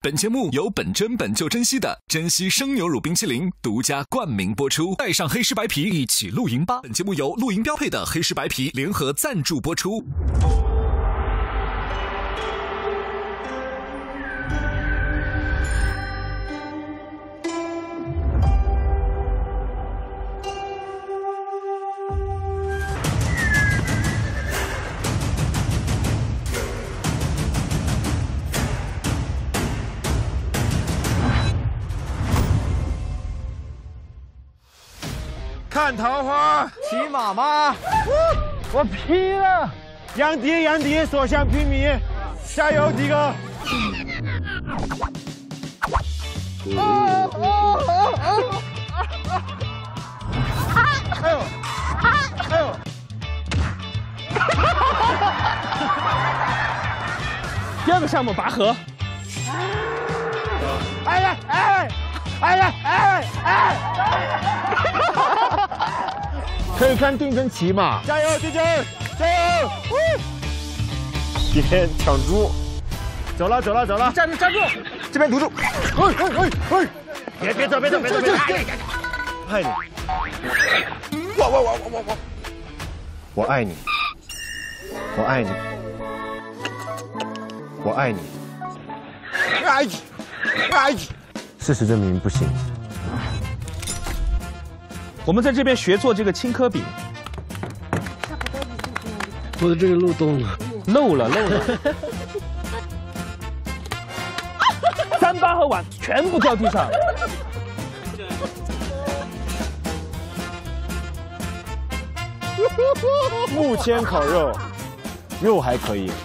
本节目由本真本就珍稀的珍稀生牛乳冰淇淋独家冠名播出，带上黑石白皮一起露营吧！本节目由露营标配的黑石白皮联合赞助播出。 看桃花， 骑马吗？ 我劈了！杨迪，所向披靡，加油，迪哥！哎呦！ 第二个项目拔河。 哎呀！可以看定跟骑马，加油，迪姐，加油！别抢猪，走了！ 站住！这边堵住！ 别走！爱你，我爱你，事实证明不行。 我们在这边学做这个青稞饼。 我的这个漏洞了， 漏了。3-8和碗全部掉地上。 木签烤肉，肉还可以。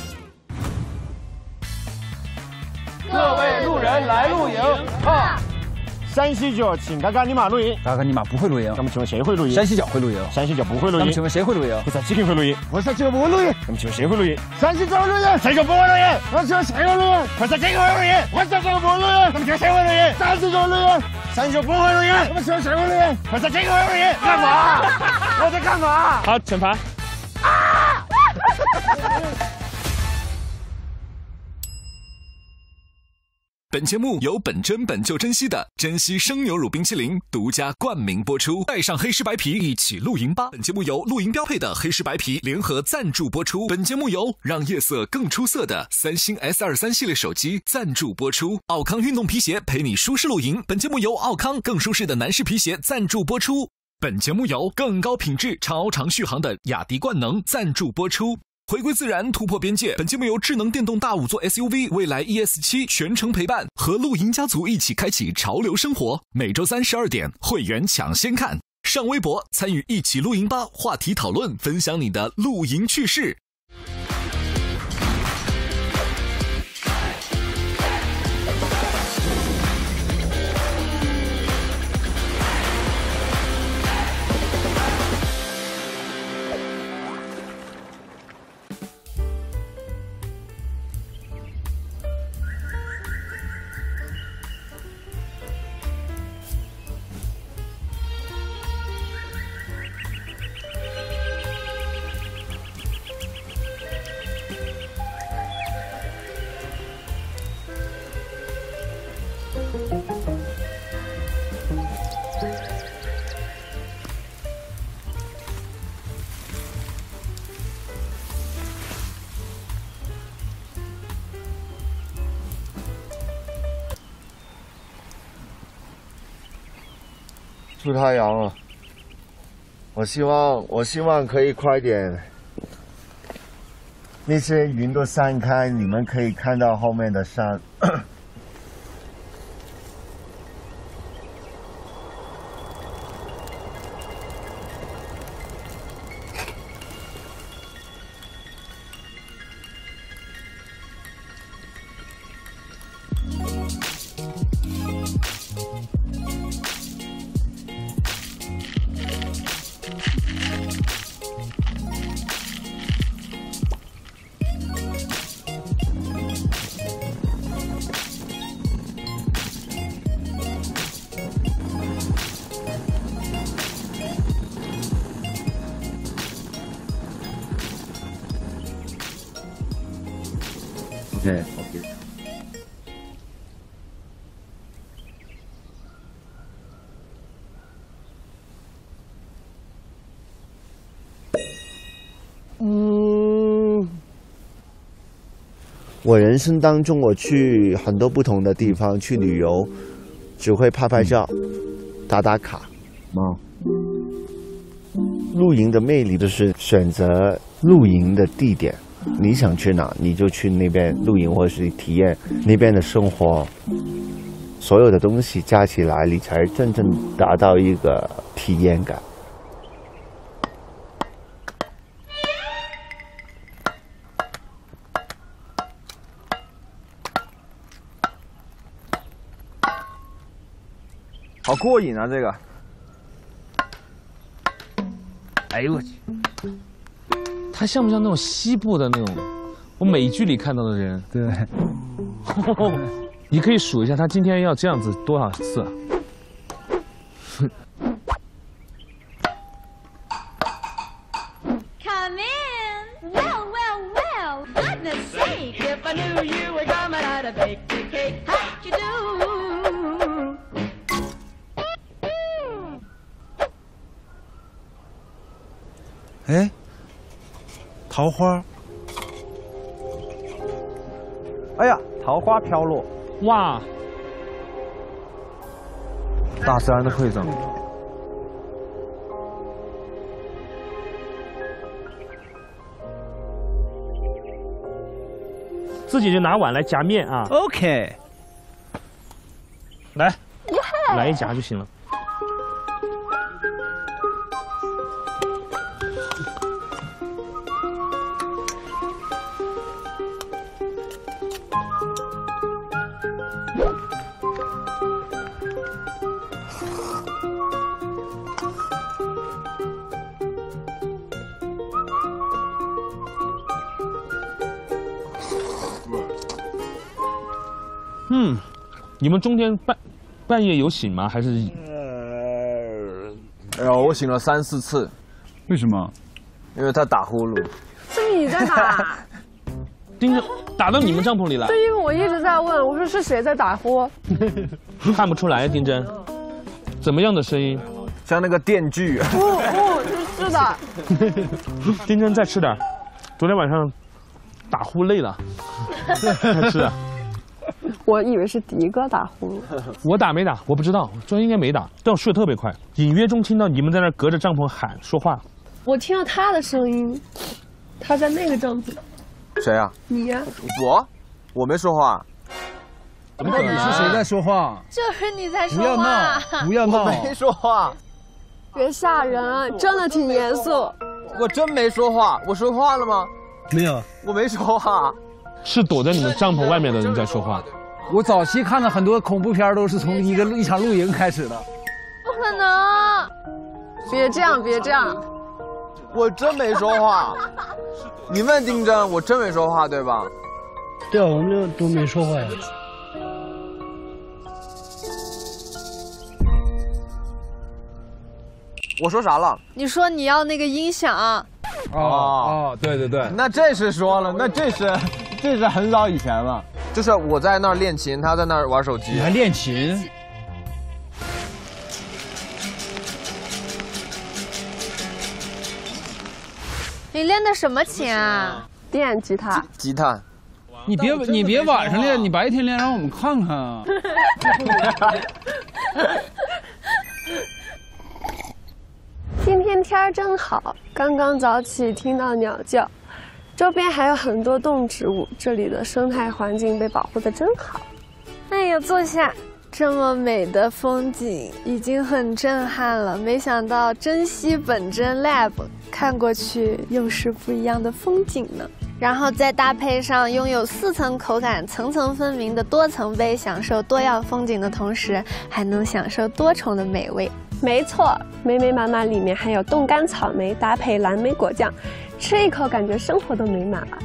各位路人来露营啊！ 山西角，请嘎嘎尼玛露营。 嘎嘎尼玛不会露营。 那么请问谁会露营？ 山西角会露营。 山西角不会露营。 那么请问谁会露营？ 我山西会露营。 我山西不会露营。 那么请问谁会露营？ 山西怎么露营？ 山西不会露营。 我请问谁会露营？ 我山西会露营。我山西不会露营。那么请问谁会露营？ 山西怎么露营？ 山西不会露营。 那么请问谁会露营？ 我山西会露营。干嘛？我在干嘛？ 好，惩罚。 本节目由本真本就珍稀的珍稀生牛乳冰淇淋独家冠名播出，带上黑石白皮一起露营吧！本节目由露营标配的黑石白皮联合赞助播出。本节目由让夜色更出色的三星 S23系列手机赞助播出。奥康运动皮鞋陪你舒适露营。本节目由奥康更舒适的男士皮鞋赞助播出。本节目由更高品质超长续航的雅迪冠能赞助播出。回归自然，突破边界。本节目由智能电动大5座 SUV 蔚来 ES7全程陪伴，和露营家族一起开启潮流生活。每周3 12点，会员抢先看。上微博参与一起露营吧话题讨论，分享你的露营趣事。 出太阳了，我希望可以快点，那些云都散开，你们可以看到后面的山。 OK。 我人生当中，我去很多不同的地方去旅游，只会拍拍照、打打卡。露营的魅力就是选择露营的地点，你想去哪你就去那边露营，或者是体验那边的生活。所有的东西加起来，你才真正达到一个体验感。 好过瘾啊！这个，哎呦我去， 他像不像那种西部的那种，我美剧里看到的人？ 对， 你可以数一下他今天要这样子多少次？ Come in. Well, well, well. Goodness sake, if I knew you were coming, I'd have baked a cake. How'd you do? 哎，桃花。 哎呀，桃花飘落， 哇！ 大自然的馈赠。 自己就拿碗来夹面啊。 OK， 来一夹就行了。你们中间半夜有醒吗？还是？ 哎呦，我醒了3、4次。 为什么？ 因为他打呼噜。 是你在打？ 盯着打到你们帐篷里了？ 对，因为我一直在问，我说是谁在打呼？ 看不出来，丁真。怎么样的声音？ 像那个电锯。 是的。 丁真再吃点，昨天晚上打呼累了，再吃。 我以为是迪哥打呼噜， 我打没打？我不知道，昨天应该没打，但我睡得特别快，隐约中听到你们在那隔着帐篷喊说话。 我听到他的声音，他在那个帐篷。 谁呀？ 你呀？ 我没说话。 怎么可能？是谁在说话？ 就是你在说不要话。 闹！不要闹！ 没说话。 别吓人，真的挺严肃。 我真没说话，我说话了吗？ 没有， 我没说话。 是躲在你们帐篷外面的人在说话。 我早期看的很多恐怖片都是从一场露营开始的。 不可能！ 别这样，别这样。 我真没说话。你问丁真，我真没说话，对吧？ 对啊，我们都没说话呀。 我说啥了？ 你说你要那个音响。 对对对， 那这是说了，那这是很早以前了。就是我在那儿练琴，他在那儿玩手机。 你还练琴？ 你练的什么琴啊？ 电吉他。 吉他。 你别晚上练，你白天练，让我们看看啊。 今天天儿真好，刚刚早起听到鸟叫，周边还有很多动植物，这里的生态环境被保护得真好。 哎呀，坐下，这么美的风景已经很震撼了，没想到珍稀本真 Lab 看过去又是不一样的风景呢。然后再搭配上拥有4层口感、层层分明的多层杯，享受多样风景的同时，还能享受多重的美味。 没错，美美满满里面还有冻干草莓搭配蓝莓果酱，吃一口感觉生活都美满了。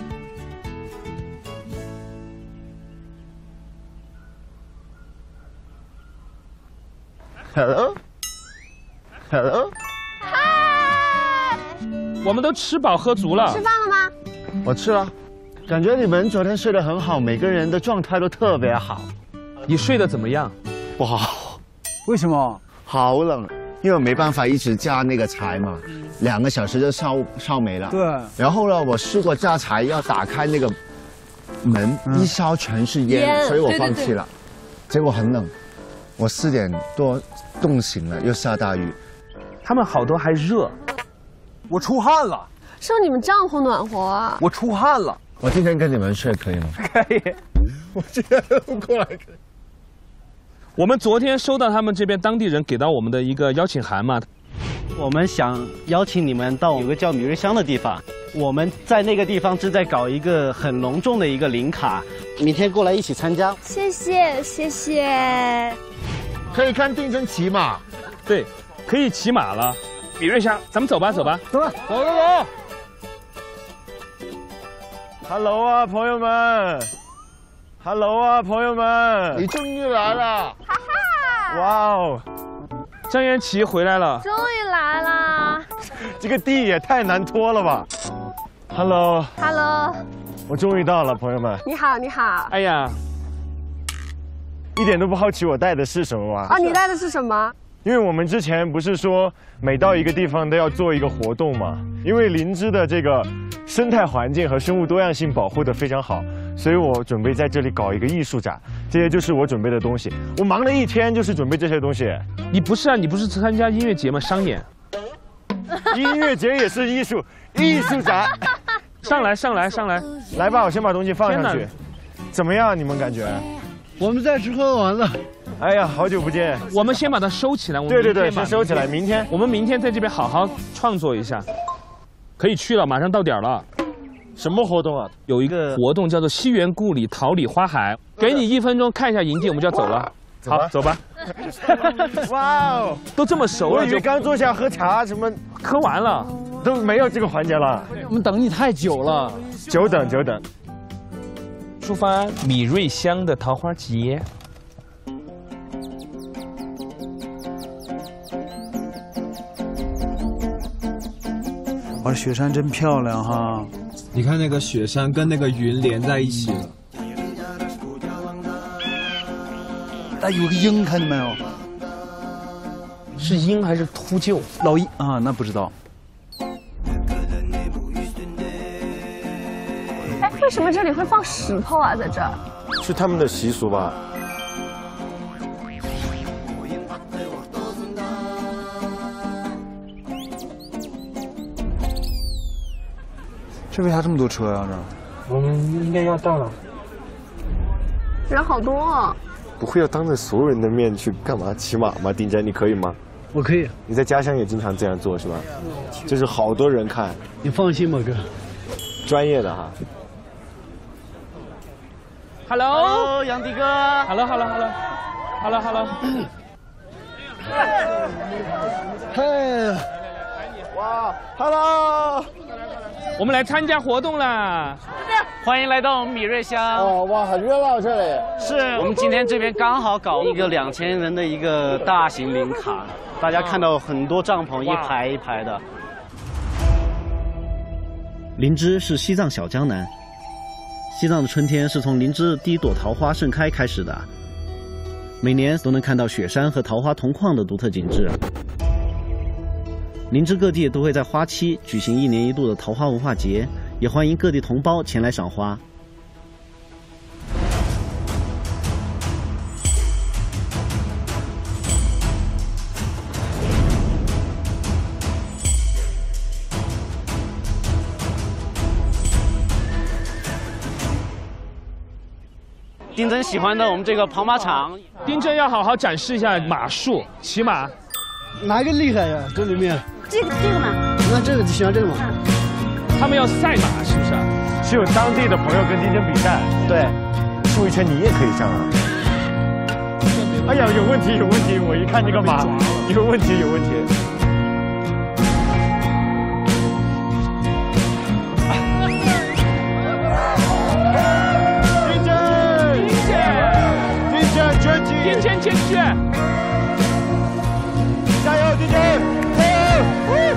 Hello， 嗨， 我们都吃饱喝足了。 吃饭了吗？ 我吃了，感觉你们昨天睡得很好，每个人的状态都特别好。 你睡得怎么样？ 不好， 为什么？ 好冷，因为我没办法一直加那个柴嘛，2个小时就烧没了。 对。 然后呢，我试过加柴要打开那个门一烧全是烟，所以我放弃了。结果很冷，我4点多冻醒了，又下大雨。 他们好多还热， 我出汗了。 是你们帐篷暖和啊？ 我出汗了。 我今天跟你们睡可以吗？ 可以。 我今天过来。 我们昨天收到他们这边当地人给到我们的一个邀请函嘛， 我们想邀请你们到有个叫米瑞乡的地方，我们在那个地方正在搞一个很隆重的一个林卡，明天过来一起参加。 谢谢谢谢。 可以看定真骑马， 对，可以骑马了。米瑞乡，咱们走吧，走吧， 走吧，走。Hello 啊，朋友们 ！Hello 啊，朋友们！ 你终于来了！ 哈哈！ 哇哦， 张元琪回来了， 终于来啦！ 这个地也太难拖了吧 ！Hello， 我终于到了，朋友们。 你好，你好。 哎呀， 一点都不好奇我带的是什么吗？ 啊，你带的是什么？ 因为我们之前不是说每到一个地方都要做一个活动嘛？因为林芝的这个生态环境和生物多样性保护得非常好，所以我准备在这里搞一个艺术展，这些就是我准备的东西。我忙了一天就是准备这些东西。 你不是啊？你不是参加音乐节吗？商演。 音乐节也是艺术展。 上来， 来吧，我先把东西放上去。怎么样？你们感觉？ 我们在吃喝玩乐。 哎呀，好久不见！ 我们先把它收起来。 对，先收起来。 我们明天在这边好好创作一下。可以去了，马上到点了。 什么活动啊？ 有一个活动叫做西园故里桃李花海，给你1分钟看一下营地，我们就要走了。好，走吧。 哇哦， 都这么熟了， 我以为刚坐下喝茶，什么喝完了， 都没有这个环节了。 我们等你太久了， 久等。 出发米瑞乡的桃花节。 哇，雪山真漂亮哈！ 你看那个雪山跟那个云连在一起了。 哎，有个鹰，看见没有？ 是鹰还是秃鹫？ 老鹰啊，那不知道。 哎，为什么这里会放石头啊？在这儿？ 是他们的习俗吧？ 这为啥这么多车呀？这？ 我们应该要到了。 人好多啊！ 不会要当着所有人的面去干嘛？骑马吗？丁真，你可以吗？ 我可以。 你在家乡也经常这样做是吧？就是好多人看。 你放心吧，哥。 专业的哈。 Hello， 杨迪哥。 Hello。 嘿， 哇 ，Hello。 我们来参加活动啦！ 欢迎来到我们米瑞乡。 哦，哇，很热闹这里。 是我们今天这边刚好搞一个2000人的一个大型林卡，大家看到很多帐篷一排一排的。林芝是西藏小江南，西藏的春天是从林芝第一朵桃花盛开开始的，每年都能看到雪山和桃花同框的独特景致。林芝各地都会在花期举行1年1度的桃花文化节，也欢迎各地同胞前来赏花。丁真喜欢的我们这个跑马场， 丁真要好好展示一下马术，骑马。 哪个厉害呀？这里面？ 这个嘛。 那这个喜欢这个嘛？ 他们要赛马是不是？ 是有当地的朋友跟丁真比赛。 对， 出一圈你也可以上啊。哎呀，有问题！我一看这个马，有问题。 丁真前去！ 加油，丁真！加油！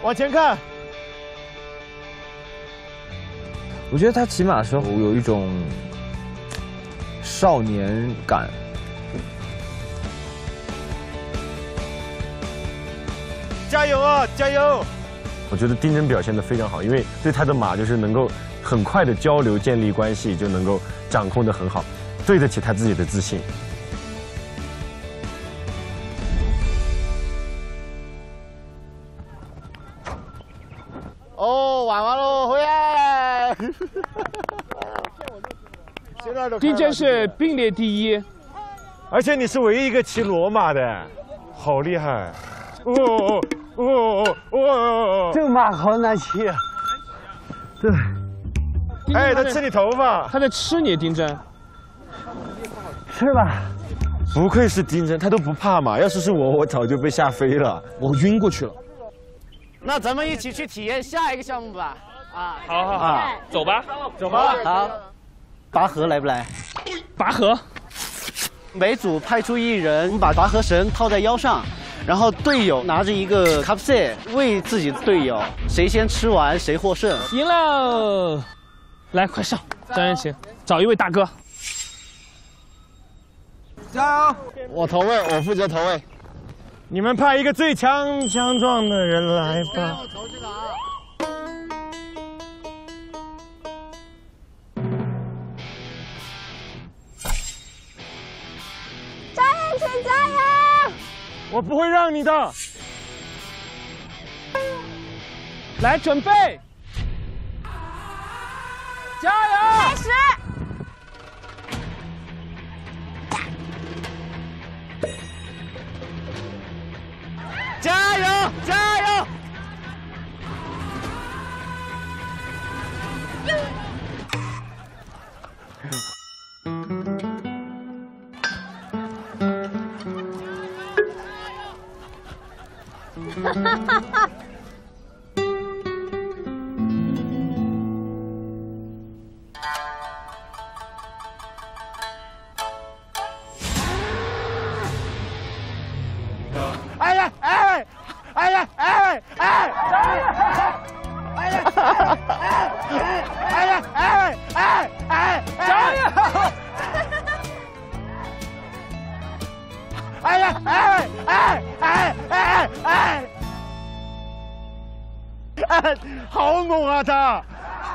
往前看。 我觉得他骑马的时候有一种少年感。 加油啊，加油！我觉得丁真表现得非常好，因为对他的马就是能够很快的交流、建立关系，就能够掌控得很好，对得起他自己的自信。 哦，完喽，回来！ 丁真是并列第一， 而且你是唯一一个骑骡马的，好厉害！ 这个马好难骑啊！对。 哎，他吃你头发， 他在吃你，丁真。 是吧？ 不愧是丁真，他都不怕马。要是我，我早就被吓飞了， 我晕过去了。 那咱们一起去体验下一个项目吧。啊， 好好好，走吧， 走吧。 好，拔河来不来？ 拔河。 每组派出一人，我们把拔河绳套在腰上，然后队友拿着一个卡布塞喂自己的队友，谁先吃完谁获胜。 赢喽！来，快上，张元琴，找一位大哥。 加油！ 我投喂，我负责投喂。 你们派一个最强壮的人来吧。 张元琴加油！ 我不会让你的。 来，准备，加油！ 开始。 加油！加油！ 哈哈哈哈！ 哎呀！哎！哎呀！哎！哎！哎呀！哎呀！哎呀！哎！哎！哎！加油！哎呀！哎！哎！哎！哎！哎！哎！好猛啊他！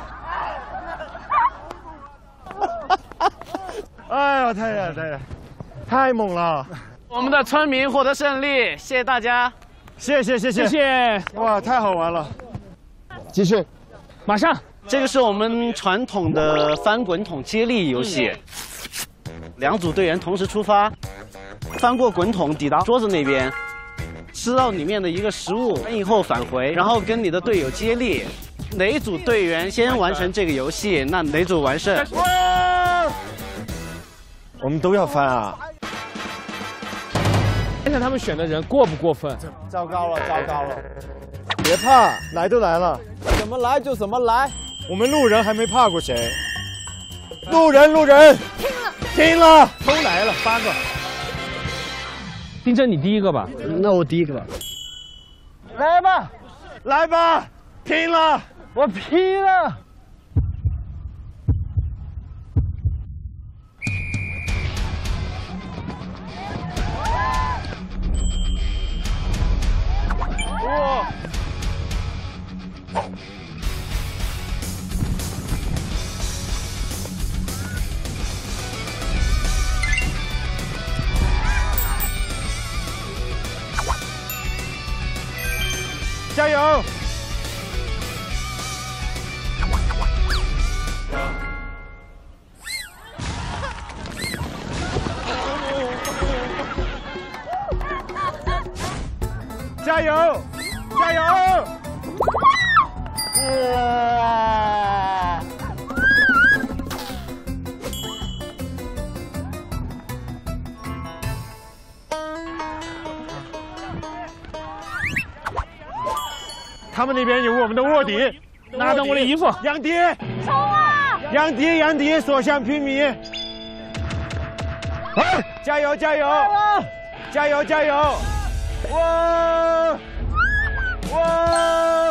哎呀，太猛了！ 我们的村民获得胜利，谢谢大家， 谢谢！哇，太好玩了！ 继续， 马上。 这个是我们传统的翻滚筒接力游戏，两组队员同时出发，翻过滚筒抵达桌子那边，吃到里面的一个食物，以后返回，然后跟你的队友接力，哪一组队员先完成这个游戏，那哪组完胜。 我们都要翻啊！ 看看他们选的人过不过分？ 糟糕了！ 别怕，来都来了， 怎么来就怎么来。 我们路人还没怕过谁。路人，听了，都来了8个。 丁真，你第一个吧？ 那我第一个吧。 来吧，拼了！ 我拼了！ 哇！加油！加油！加油！他们那边有我们的卧底， 拿着我的衣服。 杨迪， 冲啊！ 杨迪，所向披靡！加油！加油！哇！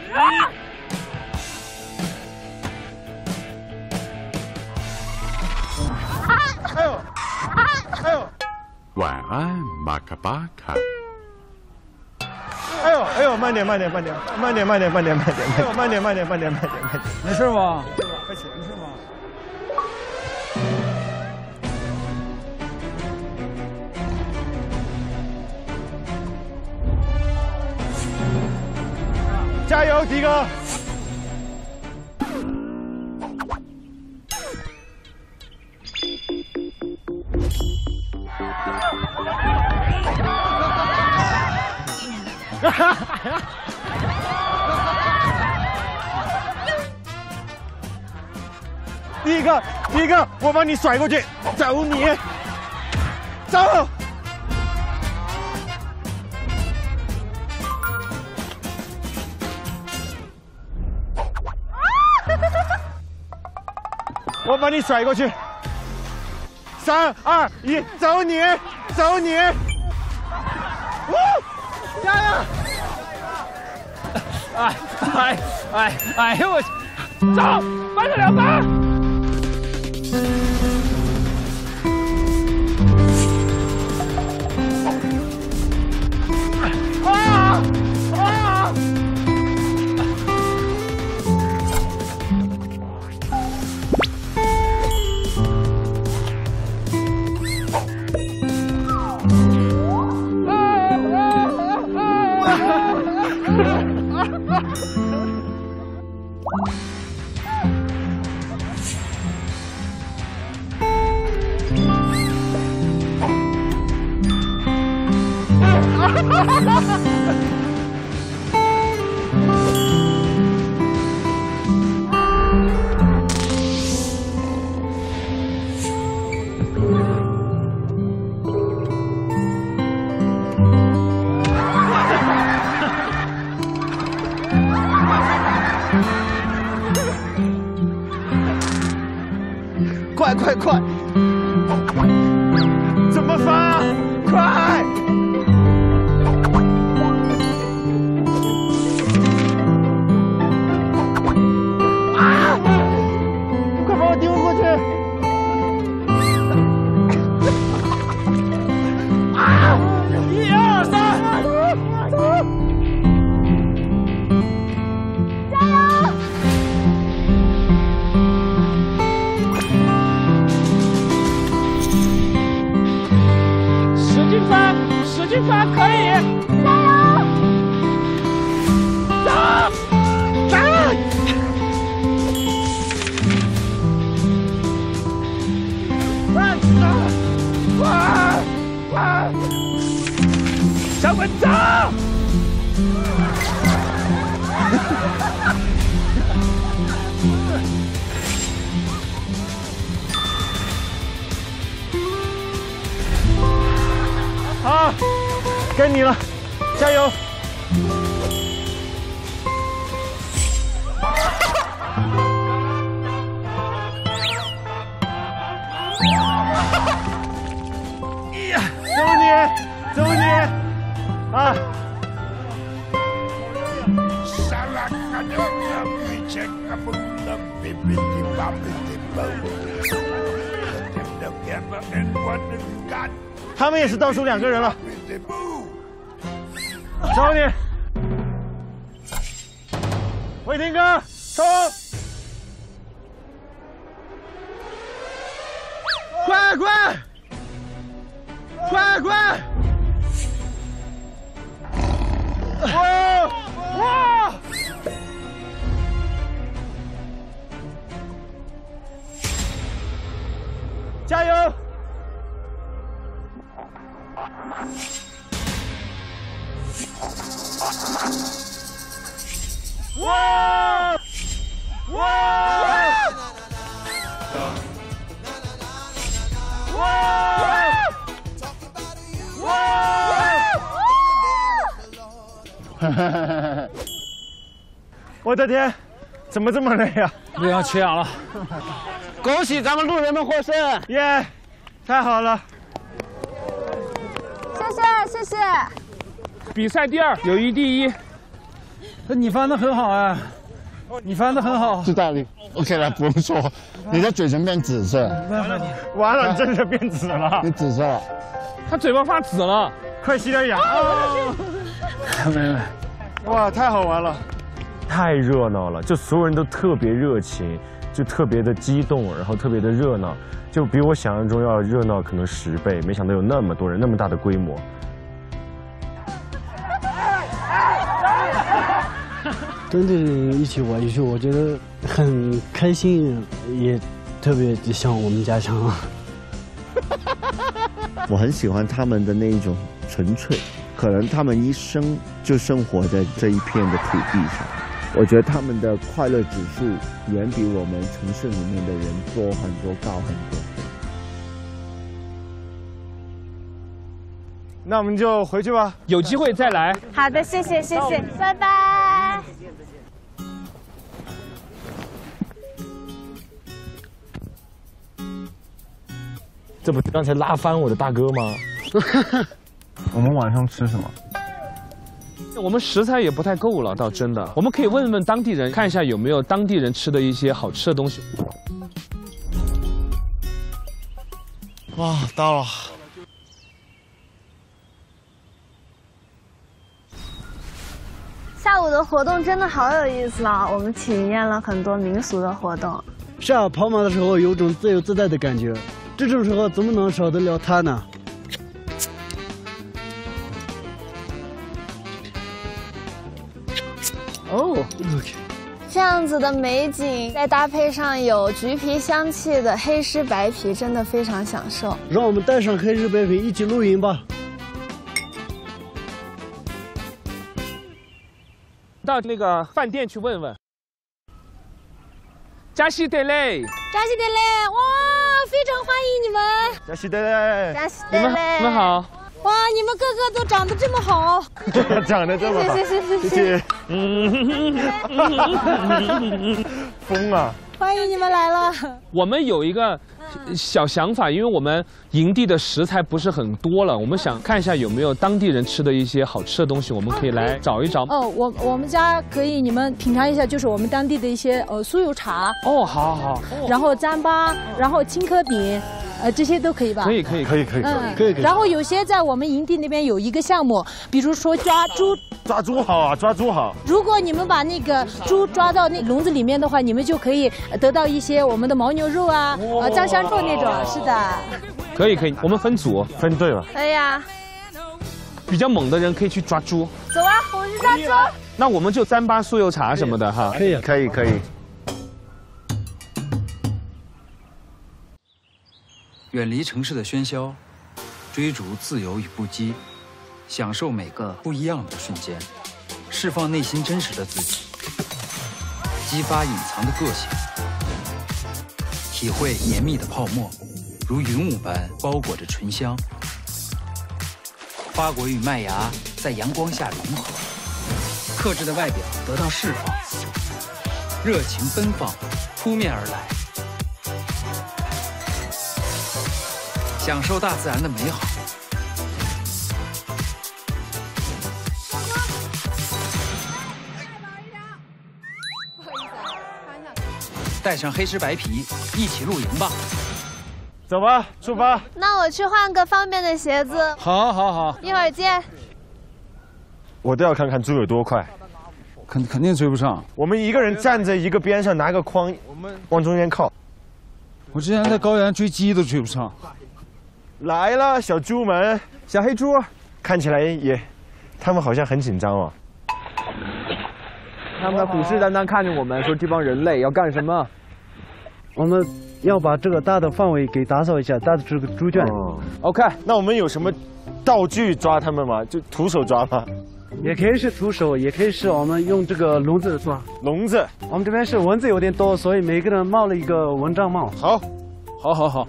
哎呦，哎呦， 晚安，马卡巴卡。 哎呦哎呦，慢点慢点慢点慢点慢点慢点慢点，哎呦慢点慢点慢点慢点慢点， 没事吧？ 快起，没事吗？加油，迪哥！第一个，我把你甩过去，走你，走。我把你甩过去，3、2、1，走你，走你，加油！ 哎呦我去，走，慢着2分。 快！怎么翻啊？快！快把我丢过去！1、2、3，走！ 加油！使劲翻，可以！加油！走！快！小滚走！ 好，该你了，加油！走你！啊！他们也是倒数2个人了，找你，伟霆哥，冲！快！哇！加油！哇！我的天，怎么这么累啊？ 力量缺氧了。 恭喜咱们路人们获胜！ 耶，太好了！ 谢谢。 比赛第2，友谊第1。 你翻得很好啊，你翻得很好。 知道你 OK 了，不用说，你的嘴唇变紫色。 完了，真的变紫了。 你紫色了， 他嘴巴发紫了， 快吸点氧。 没。 哇，太好玩了，太热闹了，就所有人都特别热情，就特别的激动，然后特别的热闹，就比我想象中要热闹可能10倍，没想到有那么多人，那么大的规模。 跟着一起玩一起，我觉得很开心，也特别像我们家乡。 我很喜欢他们的那一种纯粹，可能他们一生就生活在这一片的土地上。我觉得他们的快乐指数远比我们城市里面的人多很多，高很多。 那我们就回去吧， 有机会再来。 好的，谢谢，拜拜。 这不是刚才拉翻我的大哥吗？ 我们晚上吃什么？ 我们食材也不太够了，倒真的。我们可以问问当地人，看一下有没有当地人吃的一些好吃的东西。 哇，到了。 下午的活动真的好有意思了，我们体验了很多民俗的活动。 是啊，跑马的时候有种自由自在的感觉，这种时候怎么能少得了它呢？哦 ，OK。 这样子的美景，再搭配上有橘皮香气的黑狮白皮，真的非常享受。 让我们带上黑狮白皮一起露营吧。 到那个饭店去问问。加西德勒， 扎西德勒，哇，非常欢迎你们！ 加西德勒， 加西德勒， 你们好。 哇，你们个个都长得这么好， 长得这么好，谢谢。疯啊！ 欢迎你们来了。 我们有一个小想法，因为我们营地的食材不是很多了，我们想看一下有没有当地人吃的一些好吃的东西，我们可以来找一找。 哦，我们家可以你们品尝一下，就是我们当地的一些酥油茶。 哦，好。 然后糌粑，然后青稞饼。这些都可以吧？ 可以。 然后有些在我们营地那边有一个项目，比如说抓猪。 抓猪好啊，抓猪好。 如果你们把那个猪抓到那笼子里面的话，你们就可以得到一些我们的牦牛肉啊，酱香肉那种。是的。 可以，我们分组分队了。 可以啊。 比较猛的人可以去抓猪。 走啊，我们去抓猪。 那我们就糌粑、酥油茶什么的哈。 可以。 远离城市的喧嚣，追逐自由与不羁，享受每个不一样的瞬间，释放内心真实的自己，激发隐藏的个性，体会绵密的泡沫如云雾般包裹着醇香，花果与麦芽在阳光下融合，克制的外表得到释放，热情奔放扑面而来。享受大自然的美好，带上黑狮白皮，一起露营吧！ 走吧，出发。 那我去换个方便的鞋子。 好， 一会儿见。 我都要看看猪有多快， 肯定追不上。 我们一个人站在一个边上，拿个筐往中间靠。 我之前在高原追鸡都追不上。 来了，小猪们， 小黑猪， 看起来他们好像很紧张哦。 他们虎视眈眈看着我们，说这帮人类要干什么？ 我们要把这个大的范围给打扫一下，大的这个猪圈。 OK， 那我们有什么道具抓他们吗？就徒手抓吗？ 也可以是徒手，也可以是我们用这个笼子抓。 笼子， 我们这边是蚊子有点多，所以每个人帽了一个蚊帐帽。 好。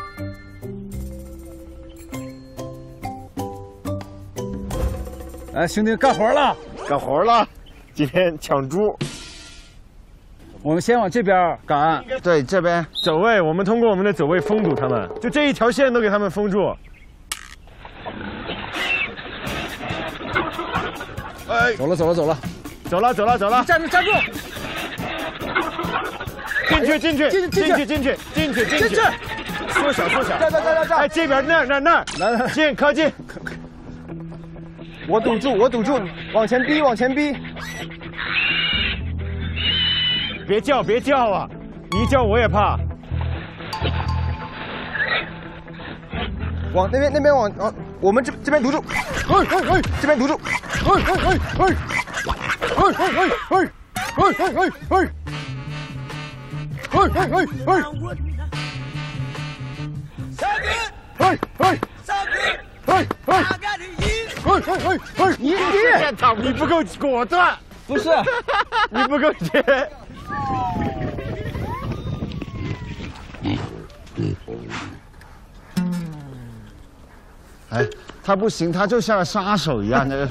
来，兄弟，干活了！ 今天抢猪。 我们先往这边赶。 对，这边走位，我们通过我们的走位封堵他们，就这一条线都给他们封住。 走了。 走了走了走了， 站住站住！ 进去进去进去进去进去进去进去，缩小缩小。 这。 哎，这边那儿来近靠近。 我堵住，往前逼往前逼。 别叫啊！你一叫我也怕。 往那边往我们这边堵住，这边堵住， 你不够果断， 不是， 你不够绝。 哎，他不行，他就像杀手一样的。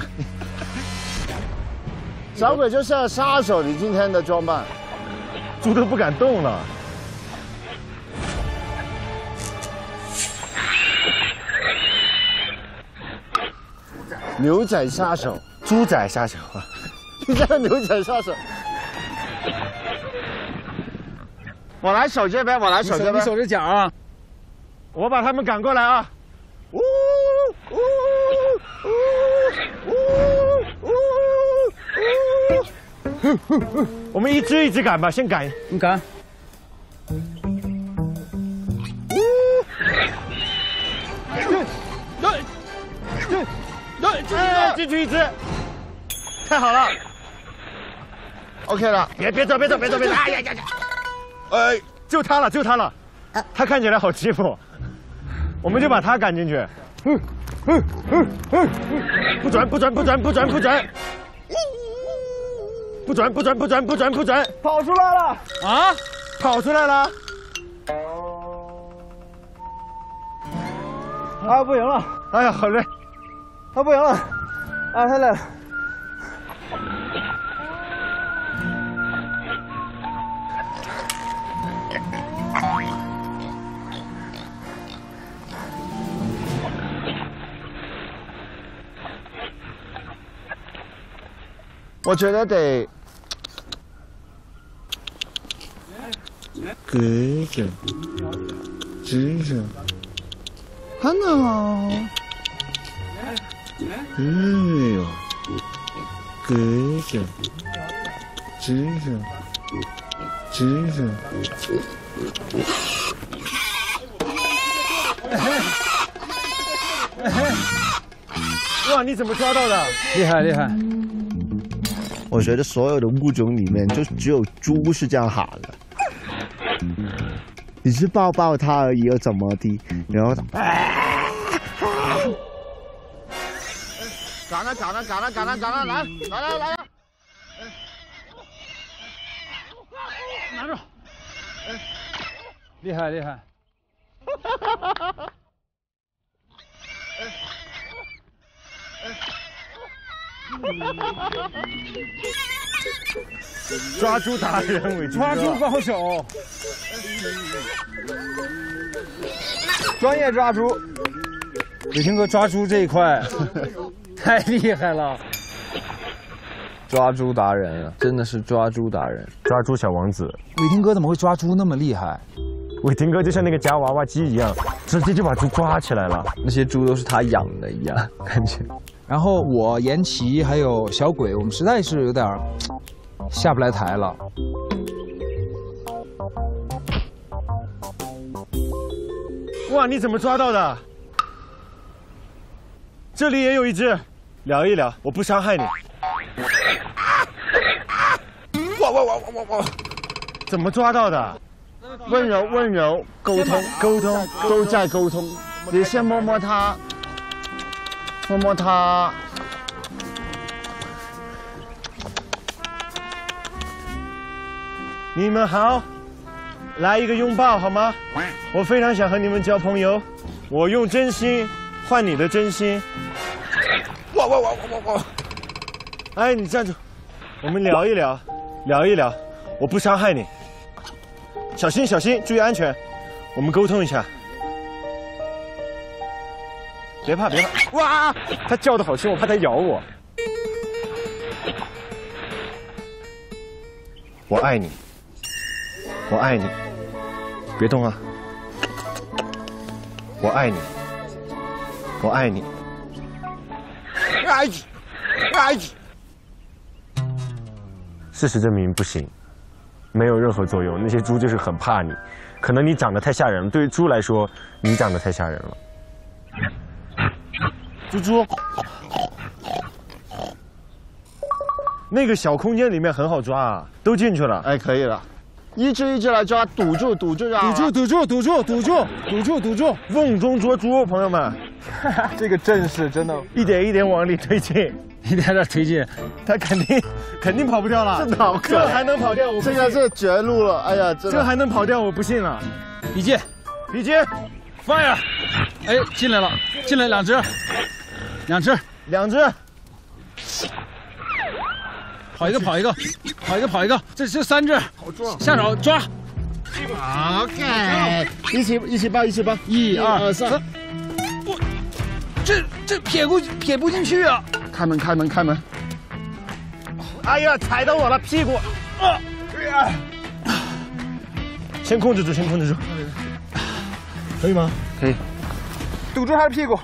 小鬼就像杀手，你今天的装扮， 猪都不敢动了。 牛仔杀手， 猪仔杀手啊！ 你这牛仔杀手。我来守这边，我来守这边。 你守着脚啊！ 我把他们赶过来啊！我们一只一只赶吧，先赶。 你赶。 对，进去一只，太好了 ，OK 了。 别走！哎呀！哎，就他了，他看起来好欺负，我们就把他赶进去。不准！不准！ 跑出来了啊！跑出来了！ 啊，不行了！ 哎呀，好累！ 啊，不行了！啊，太累了！ 我觉得得隔着，直着，很好。哎呦，隔着，直着。 哇，你怎么抓到的？ 厉害！ 我觉得所有的物种里面，就只有猪是这样喊的。你是抱抱它而已，又怎么的？然后它， 赶了，来！ 拿住！厉害！ 抓猪达人伟霆哥， 抓猪高手， 专业抓猪。 伟霆哥抓猪这一块太厉害了， 抓猪达人啊，真的是抓猪达人， 抓猪小王子。 伟霆哥怎么会抓猪那么厉害？ 伟霆哥就像那个夹娃娃机一样，直接就把猪抓起来了。 那些猪都是他养的一样，感觉。 然后我严琦还有小鬼，我们实在是有点下不来台了。 哇，你怎么抓到的？这里也有一只，聊一聊，我不伤害你。哇！怎么抓到的？ 温柔，沟通，都在沟通。你先摸摸它。 你们好，来一个拥抱好吗？我非常想和你们交朋友，我用真心换你的真心。哇！哎，你站住，我们聊一聊，我不伤害你。小心，注意安全。我们沟通一下。别怕！哇！它叫的好凶，我怕它咬我。 我爱你，我爱你，别动啊！我爱你，我爱你， 爱你，爱你。 事实证明不行，没有任何作用。那些猪就是很怕你，可能你长得太吓人了。对于猪来说，你长得太吓人了。猪猪，那个小空间里面很好抓啊，都进去了。 哎，可以了，一只来抓，堵住就好了。堵住， 瓮中捉猪，朋友们， 这个阵势真的一点一点往里推进， 一点点推进， 他肯定跑不掉了。 这好可爱， 这还能跑掉？ 这个是绝路了，哎呀， 这还能跑掉？我不信了。 笔记 ，fire！ 哎，进来两只，跑一个，这3只，下手抓。 OK， 一起抱，1、2、3。 这撇不进去啊！ 开门！ 哎呀，踩到我了，屁股！先控制住，可以吗？ 可以。 堵住他的屁股，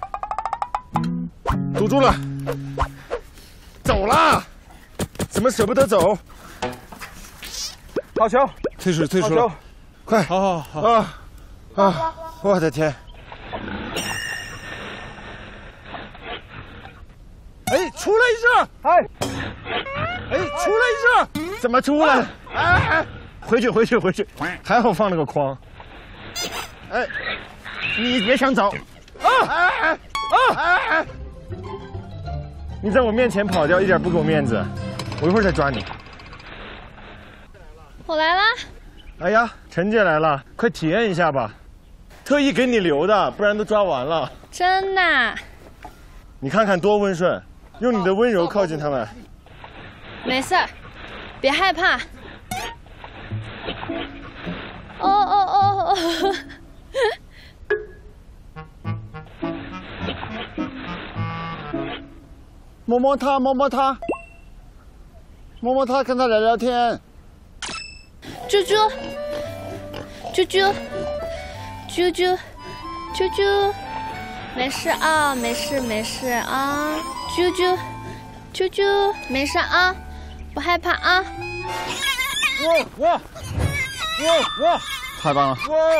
堵住了，走了，怎么舍不得走？ 好球！ 退出了， 快！ 好啊！我的天！哎，出来一只！哎，出来一只！怎么出来？哎，回去！还好放了个筐。哎，你别想走！你在我面前跑掉，一点不给我面子。我一会儿再抓你。 我来啦！ 哎呀，陈姐来了，快体验一下吧。特意给你留的，不然都抓完了。 真的？ 你看看多温顺，用你的温柔靠近他们。 没事儿，别害怕。哦。 摸他，跟他聊聊天。 猪猪，没事啊，没事啊，猪猪，没事啊，不害怕啊。 哇！ 太棒了！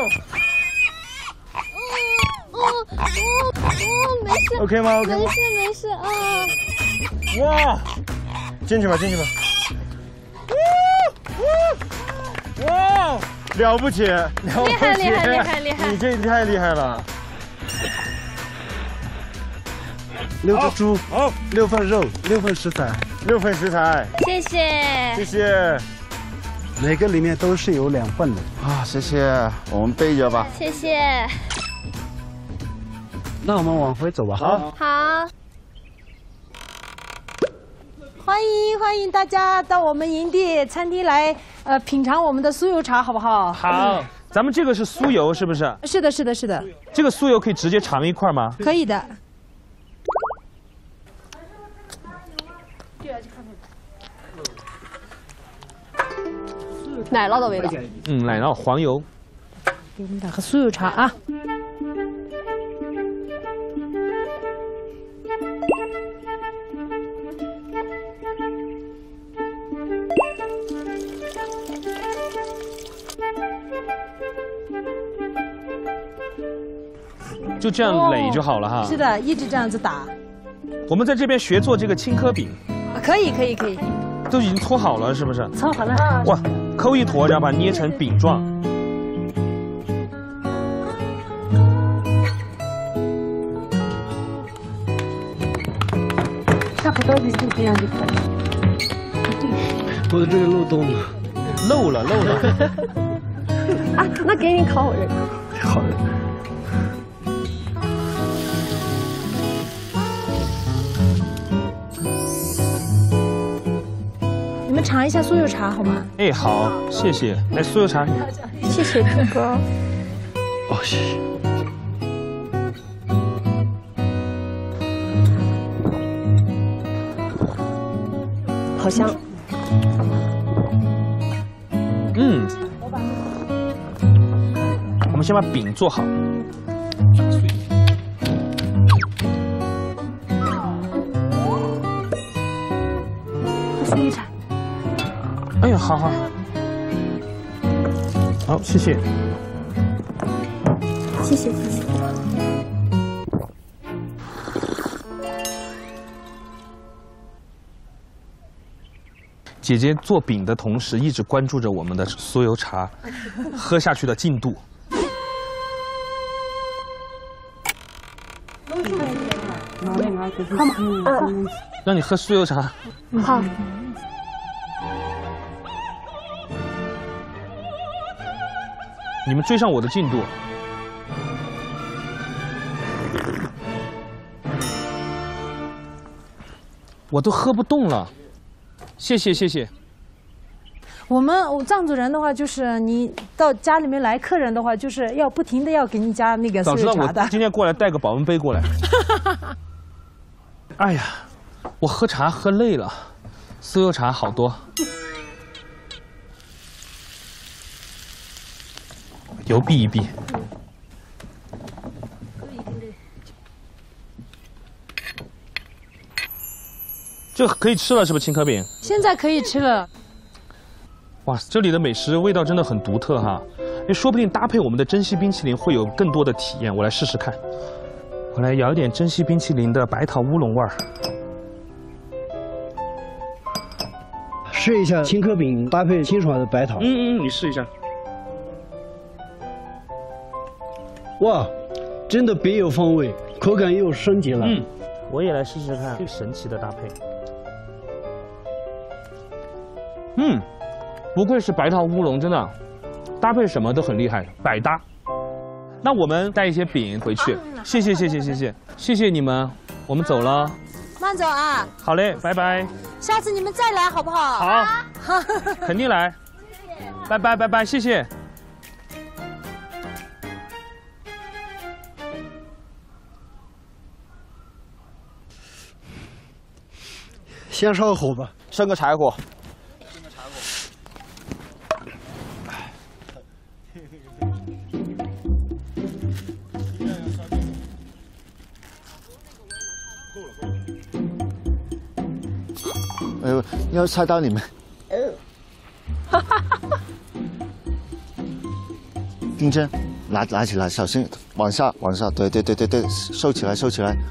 没事。 OK 吗？ 没事啊。 哇！进去吧。哇！了不起！ 厉害！ 你这太厉害了。 6只猪，6份肉，6份食材 ，6份食材。谢谢。 每个里面都是有2份的啊，谢谢。我们背着吧。 谢谢。 那我们往回走吧。 好。 欢迎大家到我们营地餐厅来，品尝我们的酥油茶，好不好？ 好，咱们这个是酥油，是不是？ 是的。 这个酥油可以直接尝一块吗？ 可以的。 奶酪的味道。 奶酪黄油。 给我们打个酥油茶啊！ 就这样垒就好了哈。 是的，一直这样子打。 我们在这边学做这个青稞饼。 可以。 都已经搓好了，是不是？ 搓好了。 哇，抠一坨，然后把它捏成饼状。 差不多就是这样就可以。 我的这个漏洞了。 漏了。 啊，那给你烤我这个。 好的。 你们尝一下酥油茶好吗？ 哎，好，谢谢。来，酥油茶。 谢谢猪哥。 哦，谢谢。 好香。 们先把饼做好。 喝一茶。 哎呀，好好。好，谢谢。 谢谢谢谢。 姐姐做饼的同时，一直关注着我们的酥油茶喝下去的进度。让你喝酥油茶。 好。 你们追上我的进度。我都喝不动了。谢谢谢谢。 我藏族人的话，就是你到家里面来客人的话，就是要不停的要给你加那个酥油茶的。 早知道我今天过来带个保温杯过来。哎呀，我喝茶喝累了，酥油茶好多。油避一避。这可以吃了是不是？青稞饼现在可以吃了。 哇，这里的美食味道真的很独特哈，说不定搭配我们的珍稀冰淇淋会有更多的体验。我来试试看，我来舀一点珍稀冰淇淋的白桃乌龙味儿。 试一下青稞饼搭配清爽的白桃。 你试一下。 哇，真的别有风味，口感又升级了。 我也来试试看，最神奇的搭配。不愧是白桃乌龙，真的，搭配什么都很厉害，百搭。那我们带一些饼回去，谢谢谢谢谢谢谢谢你们，我们走了。 慢走啊！ 好嘞，拜拜。 下次你们再来好不好？ 好，肯定来。拜拜拜拜，谢谢。 先烧火吧， 生个柴火。 哎呦，要插到里面。丁真，拿起来，小心往下，对，收起来，收起来。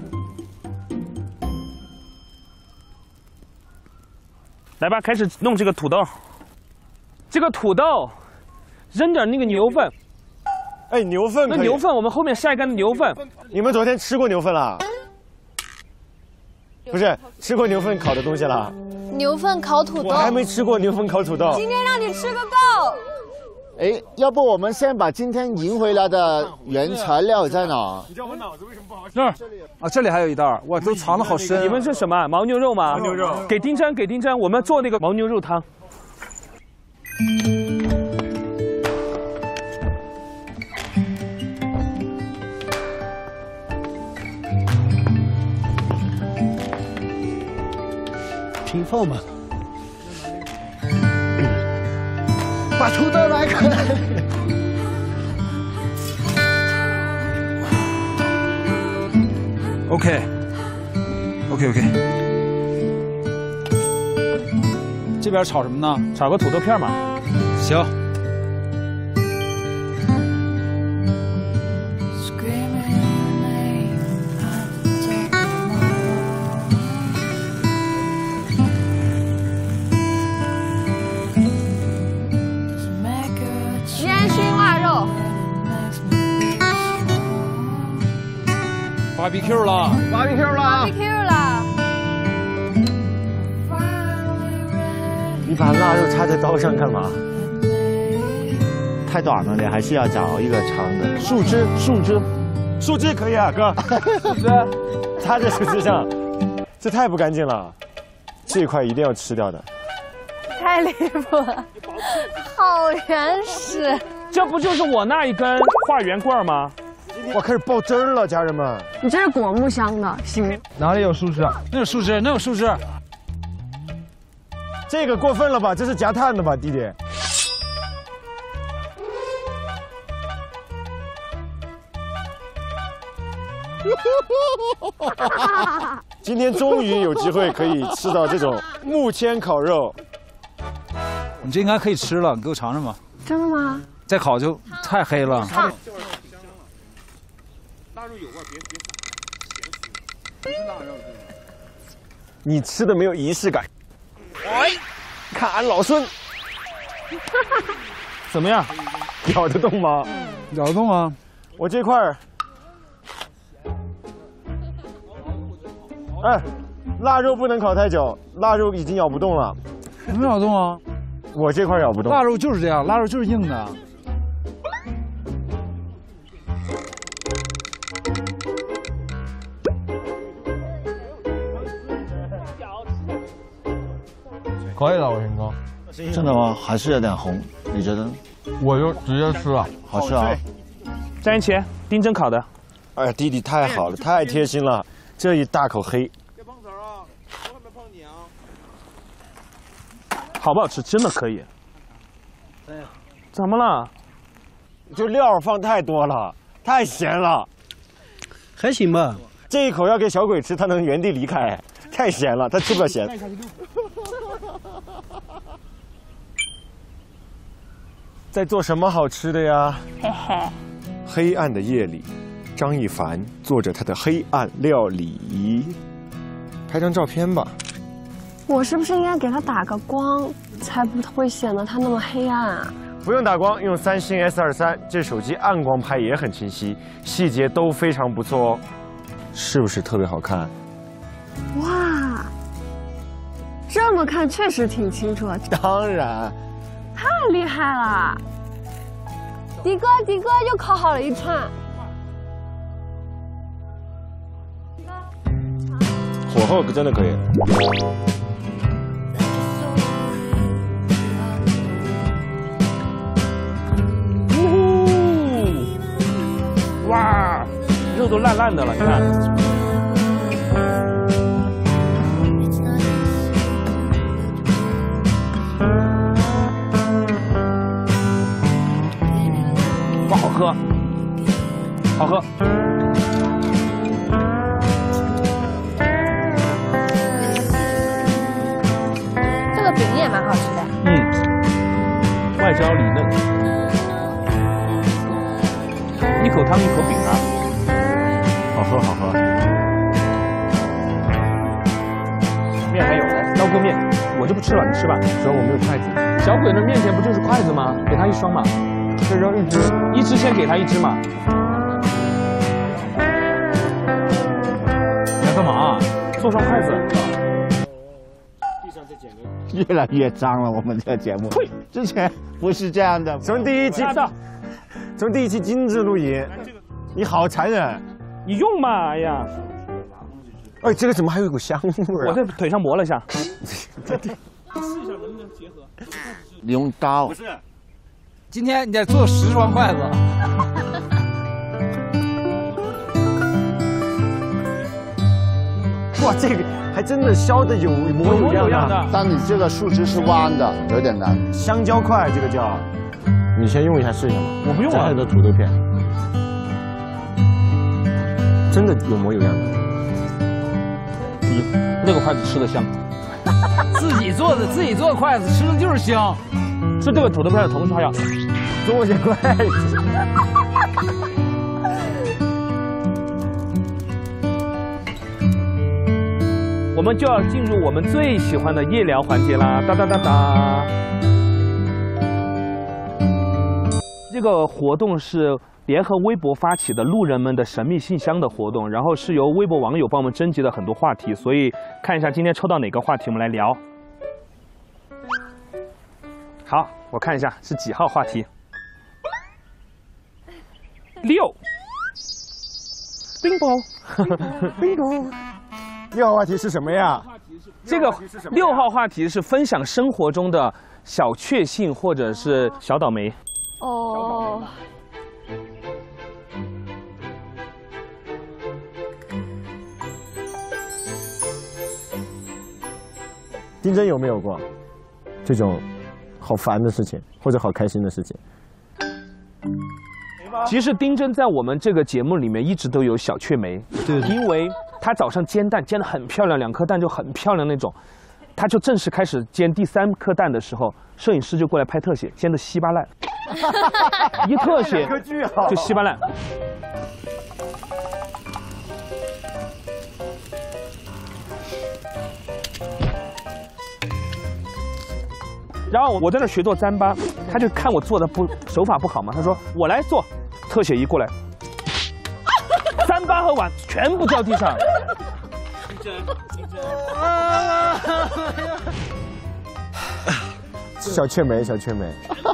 来吧，开始弄这个土豆。这个土豆，扔点那个牛粪。 哎，牛粪可以。 那牛粪，我们后面晒干的牛粪。 你们昨天吃过牛粪了？不是，吃过牛粪烤的东西了？ 牛粪烤土豆。 我还没吃过牛粪烤土豆。 今天让你吃个够。 哎，要不我们先把今天赢回来的原材料在哪？ 你知道我脑子为什么不好使？ 那儿啊，这里还有一袋，哇，都藏得好深。 你们是什么？牦牛肉吗？ 牦牛肉。 给丁真，给丁真，我们做那个牦牛肉汤。 平放吧。把土豆拿开。 OK。这边炒什么呢？ 炒个土豆片嘛。 行。 烟熏腊肉。 BBQ 了。 你把腊肉插在刀上干嘛？ 太短了，你还是要找一个长的。树枝可以啊，哥。 树枝插在树枝上，这太不干净了。这一块一定要吃掉的。 太离谱了，好原始。 这不就是我那一根化圆罐吗？ 我开始爆汁儿了，家人们。 你这是果木香的，行。 哪里有树枝？那有树枝。 这个过分了吧？这是夹碳的吧，弟弟？ 今天终于有机会可以吃到这种木签烤肉。 你这应该可以吃了，你给我尝尝吧。 真的吗？ 再烤就太黑了。 腊肉有味，别腊肉。你吃的没有仪式感。哎，看俺老孙， 怎么样？ 咬得动吗？ 咬得动啊！ 我这块儿，哎，腊肉不能烤太久，腊肉已经咬不动了。 能咬动啊？ 我这块咬不动。 腊肉就是这样，腊肉就是硬的。 可以了，我先哥。 真的吗？还是有点红，你觉得？ 我就直接吃了， 好吃啊！ 沾茄，丁真烤的。 哎呀，弟弟太好了，太贴心了，这一大口黑。 好不好吃？真的可以。怎么了？ 就料放太多了，太咸了。 还行吧。 这一口要给小鬼吃，他能原地离开。太咸了，他吃不了咸。在做什么好吃的呀？ 嘿嘿。 黑暗的夜里，张一凡做着他的黑暗料理。拍张照片吧。 我是不是应该给它打个光，才不会显得它那么黑暗啊？ 不用打光，用三星 S23，这手机暗光拍也很清晰，细节都非常不错哦。是不是特别好看？ 哇，这么看确实挺清楚。 当然。 太厉害了！迪哥又烤好了一串。 火候真的可以。 哇，肉都烂烂的了，你看。哇，好喝，好喝。 这个饼也蛮好吃的。 外焦里嫩。一口汤一口饼啊， 好喝好喝。 面还有，来捞个面，我就不吃了，你吃吧。 主要我没有筷子。 小鬼那面前不就是筷子吗？给他一双嘛。 这扔一只， 一只先给他一只嘛。 你要干嘛？ 做双筷子。 地上再捡个。 越来越脏了，我们这个节目。之前不是这样的。 从第一期精致露营，你好残忍！ 你用嘛？哎呀， 哎，这个怎么还有一股香味啊？ 我在腿上磨了一下。 试一下能不能结合。 你用刀。 不是。今天你得做10双筷子。 哇，这个还真的削的有模有样的。 但你这个树枝是弯的，有点难。 香蕉块这个叫，你先用一下试一下吧。 我不用啊。 很多土豆片，真的有模有样的。 那个筷子吃的香。 自己做的筷子吃的就是香。 吃这个土豆片的同时还要做些筷子。 我们就要进入我们最喜欢的夜聊环节啦！哒哒哒哒。这个活动是联合微博发起的路人们的神秘信箱的活动，然后是由微博网友帮我们征集了很多话题，所以看一下今天抽到哪个话题，我们来聊。好，我看一下是几号话题。6。冰雹。 冰雹。6号话题是什么呀？ 这个6号话题是分享生活中的小确幸或者是小倒霉。 哦。 丁真有没有过这种好烦的事情，或者好开心的事情？ 没吧？ 其实丁真在我们这个节目里面一直都有小雀眉， 对， 因为她早上煎蛋煎得很漂亮，2颗蛋就很漂亮那种，她就正式开始煎第3颗蛋的时候，摄影师就过来拍特写，煎得稀巴烂，一特写就稀巴烂。然后我在那学做糌粑，他就看我做的手法不好嘛，他说我来做，特写一过来，糌粑和碗全部掉地上。 小雀眉，小雀眉。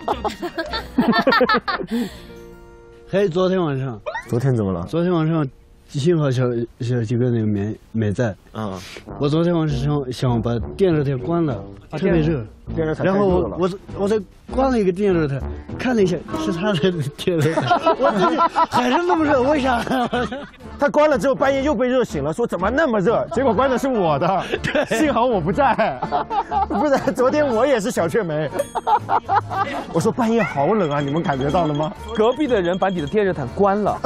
还有昨天晚上。 昨天怎么了？ 昨天晚上幸好小几个那个没在。我昨天晚上想把电热毯关了，特别热。然后我再关了一个电热毯，看了一下是他的电热毯，我自己还是那么热，为啥？ 他关了之后半夜又被热醒了，说怎么那么热？结果关的是我的，幸好我不在，不然昨天我也是小雀眉。我说半夜好冷啊，你们感觉到了吗？ 隔壁的人把你的电热毯关了。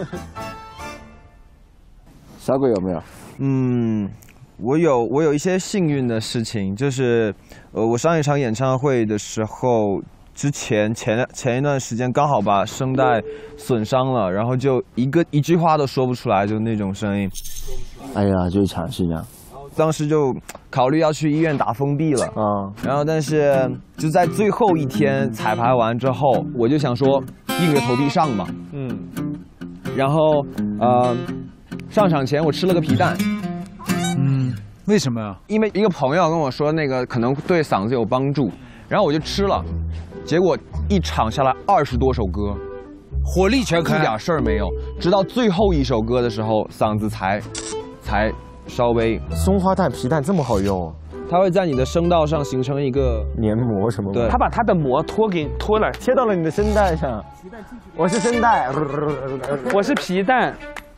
小鬼有没有？ 我有一些幸运的事情，就是我上一场演唱会的时候，前一段时间刚好把声带损伤了，然后就一句话都说不出来，就那种声音。 哎呀，最惨是这样。 当时就考虑要去医院打封闭了然后但是就在最后一天彩排完之后，我就想说硬着头皮上吧。然后上场前我吃了个皮蛋。 为什么呀？ 因为一个朋友跟我说那个可能对嗓子有帮助，然后我就吃了，结果一场下来20多首歌， 火力全开， 一点事儿没有。直到最后一首歌的时候，嗓子才稍微。 松花蛋、皮蛋这么好用？ 它会在你的声道上形成一个黏膜什么的。 对， 他把他的膜拖来， 贴到了你的声带上。我是声带， 我是皮蛋。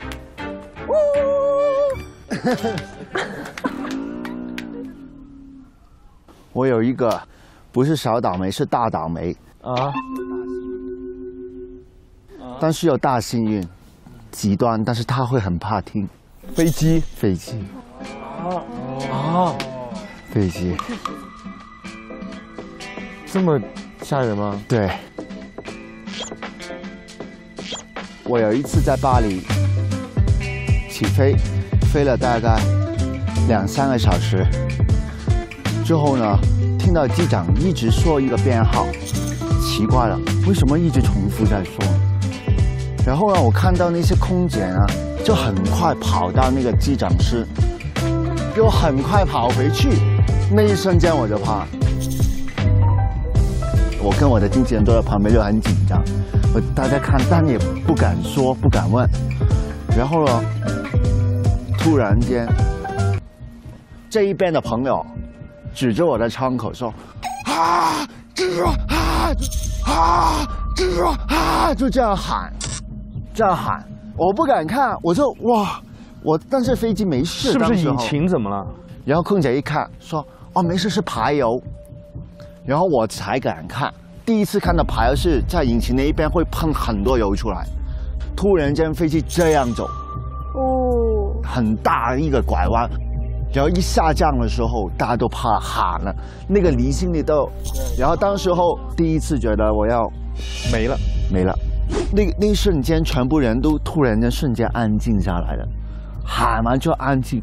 我有一个不是小倒霉，是大倒霉但是有大幸运，极端，但是他会很怕听。 飞机。 飞机。 这么吓人吗？ 对。我有一次在巴黎起飞，飞了大概2-3个小时。之后呢，听到机长一直说一个编号，奇怪了，为什么一直重复在说？然后呢，我看到那些空姐呢，就很快跑到那个机长室，又很快跑回去。那一瞬间我就怕，我跟我的经纪人坐在旁边就很紧张，大家看，但也不敢说，不敢问。然后呢，突然间，这一边的朋友指着我的窗口说：“蜘蛛就这样喊，我不敢看，我就哇，但是飞机没事， 是不是引擎怎么了？ 然后空姐一看说：“哦，没事，是排油。”然后我才敢看，第一次看到排油是在引擎那一边会喷很多油出来，突然间飞机这样走，很大一个拐弯。然后一下降的时候，大家都怕喊了，那个离心力都，然后当时候第一次觉得我要没了， 那一瞬间，全部人都突然间瞬间安静下来了，喊完就安静，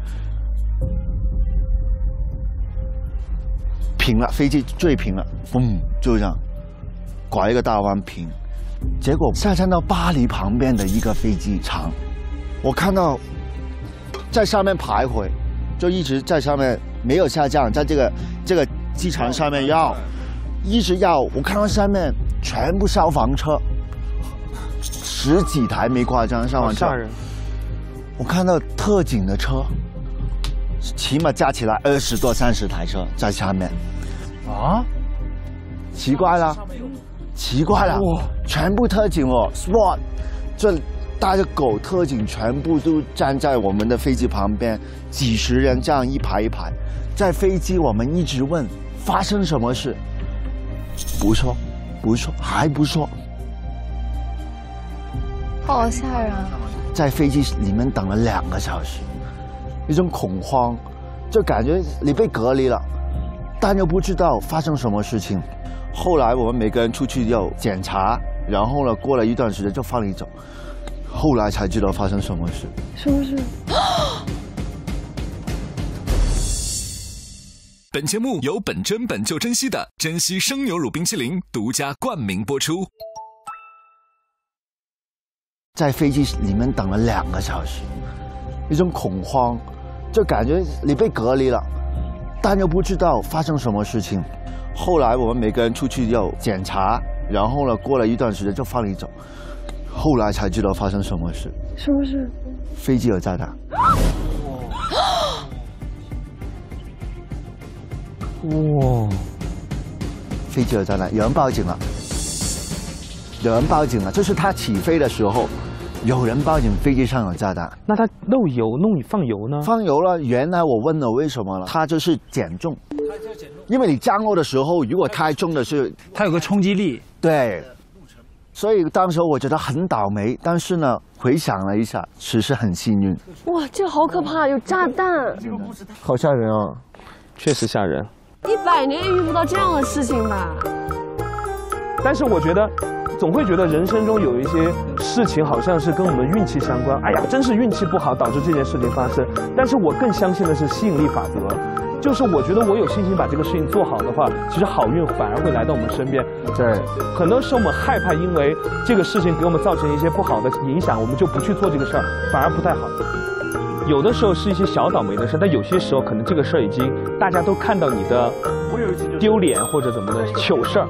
平了，飞机坠平了，嘣，就这样，拐一个大弯平，结果下降到巴黎旁边的一个飞机场，我看到在上面徘徊。就一直在上面没有下降，在这个机场上面一直要，我看到上面全部消防车，10几台没夸张，消防车。吓人！我看到特警的车，起码加起来20多30台车在下面。奇怪了，全部特警SWAT， 这。带着狗特警全部都站在我们的飞机旁边，几十人这样一排一排，在飞机我们一直问发生什么事，不说，还不说。 好吓人啊！ 在飞机里面等了2个小时，一种恐慌，就感觉你被隔离了，但又不知道发生什么事情。后来我们每个人出去要检查，然后呢，过了一段时间就放你走。后来才知道发生什么事。 什么事？ 本节目由本真本就珍稀的珍稀生牛乳冰淇淋独家冠名播出。 在飞机里面等了2个小时，一种恐慌，就感觉你被隔离了，但又不知道发生什么事情。后来我们每个人出去要检查，然后呢，过了一段时间就放你走。后来才知道发生什么事。 什么事？ 飞机有炸弹。哇！飞机有炸弹，有人报警了。有人报警了，就是他起飞的时候，有人报警飞机上有炸弹。 那他漏油放油呢？ 放油了。原来我问了为什么了，它就是减重。因为你降落的时候，如果太重的是， 它有个冲击力。 对。所以当时我觉得很倒霉，但是呢，回想了一下，其实很幸运。 哇，这好可怕，有炸弹！ 好吓人啊， 确实吓人。 100年也遇不到这样的事情吧？ 但是我觉得，总会觉得人生中有一些事情好像是跟我们运气相关。哎呀，真是运气不好导致这件事情发生。但是我更相信的是吸引力法则。就是我觉得我有信心把这个事情做好的话，其实好运反而会来到我们身边。 对， 很多时候我们害怕，因为这个事情给我们造成一些不好的影响，我们就不去做这个事儿，反而不太好。有的时候是一些小倒霉的事，但有些时候可能这个事儿已经大家都看到你的丢脸或者怎么的糗事儿。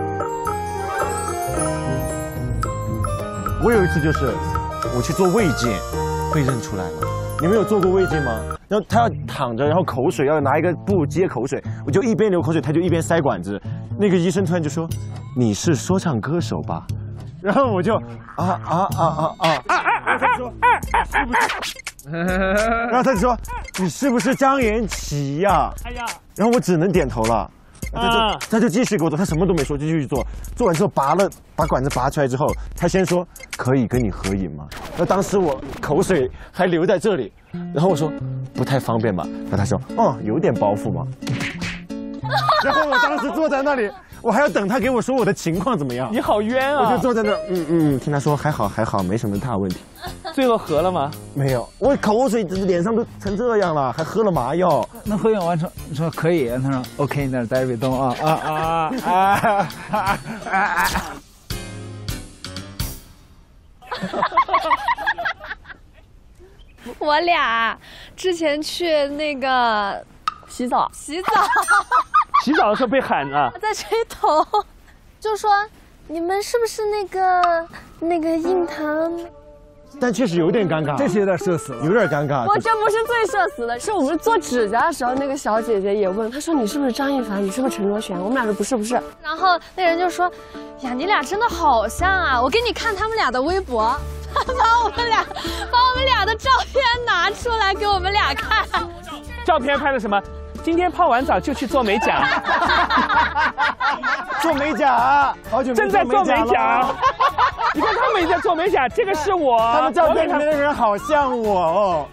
我有一次就是我去做胃镜，被认出来了。你们有做过胃镜吗？然后他要躺着，然后口水要拿一个布接口水，我就一边流口水，他就一边塞管子。那个医生突然就说：“你是说唱歌手吧？”然后我就然后他说：“是不是？”然后他就说：“你是不是张延齐呀？”哎呀，然后我只能点头了。他就继续给我做，他什么都没说，就继续做。做完之后把管子拔出来之后，他先说可以跟你合影吗？然后当时我口水还留在这里，然后我说不太方便吧？然后他说有点包袱嘛。然后我当时坐在那里，我还要等他给我说我的情况怎么样。 你好冤啊！ 我就坐在那听他说还好，没什么大问题。 最后合了吗？ 没有，我口水脸上都成这样了，还喝了麻药。 那合影完成，你说可以，他说 OK， 那待着别动啊。 我俩之前去那个洗澡洗澡的时候被喊啊， 在吹头，就说你们是不是那个印堂？ 但确实有点尴尬， 这是有点社死， 有点尴尬。 我这不是最社死的，是我们做指甲的时候，那个小姐姐也问，她说你是不是张一凡，你是不是陈卓璇？我们俩说不是。 然后那人就说，呀，你俩真的好像啊！我给你看他们俩的微博，把我们俩的照片拿出来给我们俩看。 照片拍的什么？今天泡完澡就去做美甲。 做美甲，好久没正在做美甲。你看他们也在做美甲，这个是我。 他们照片里面的人好像我哦。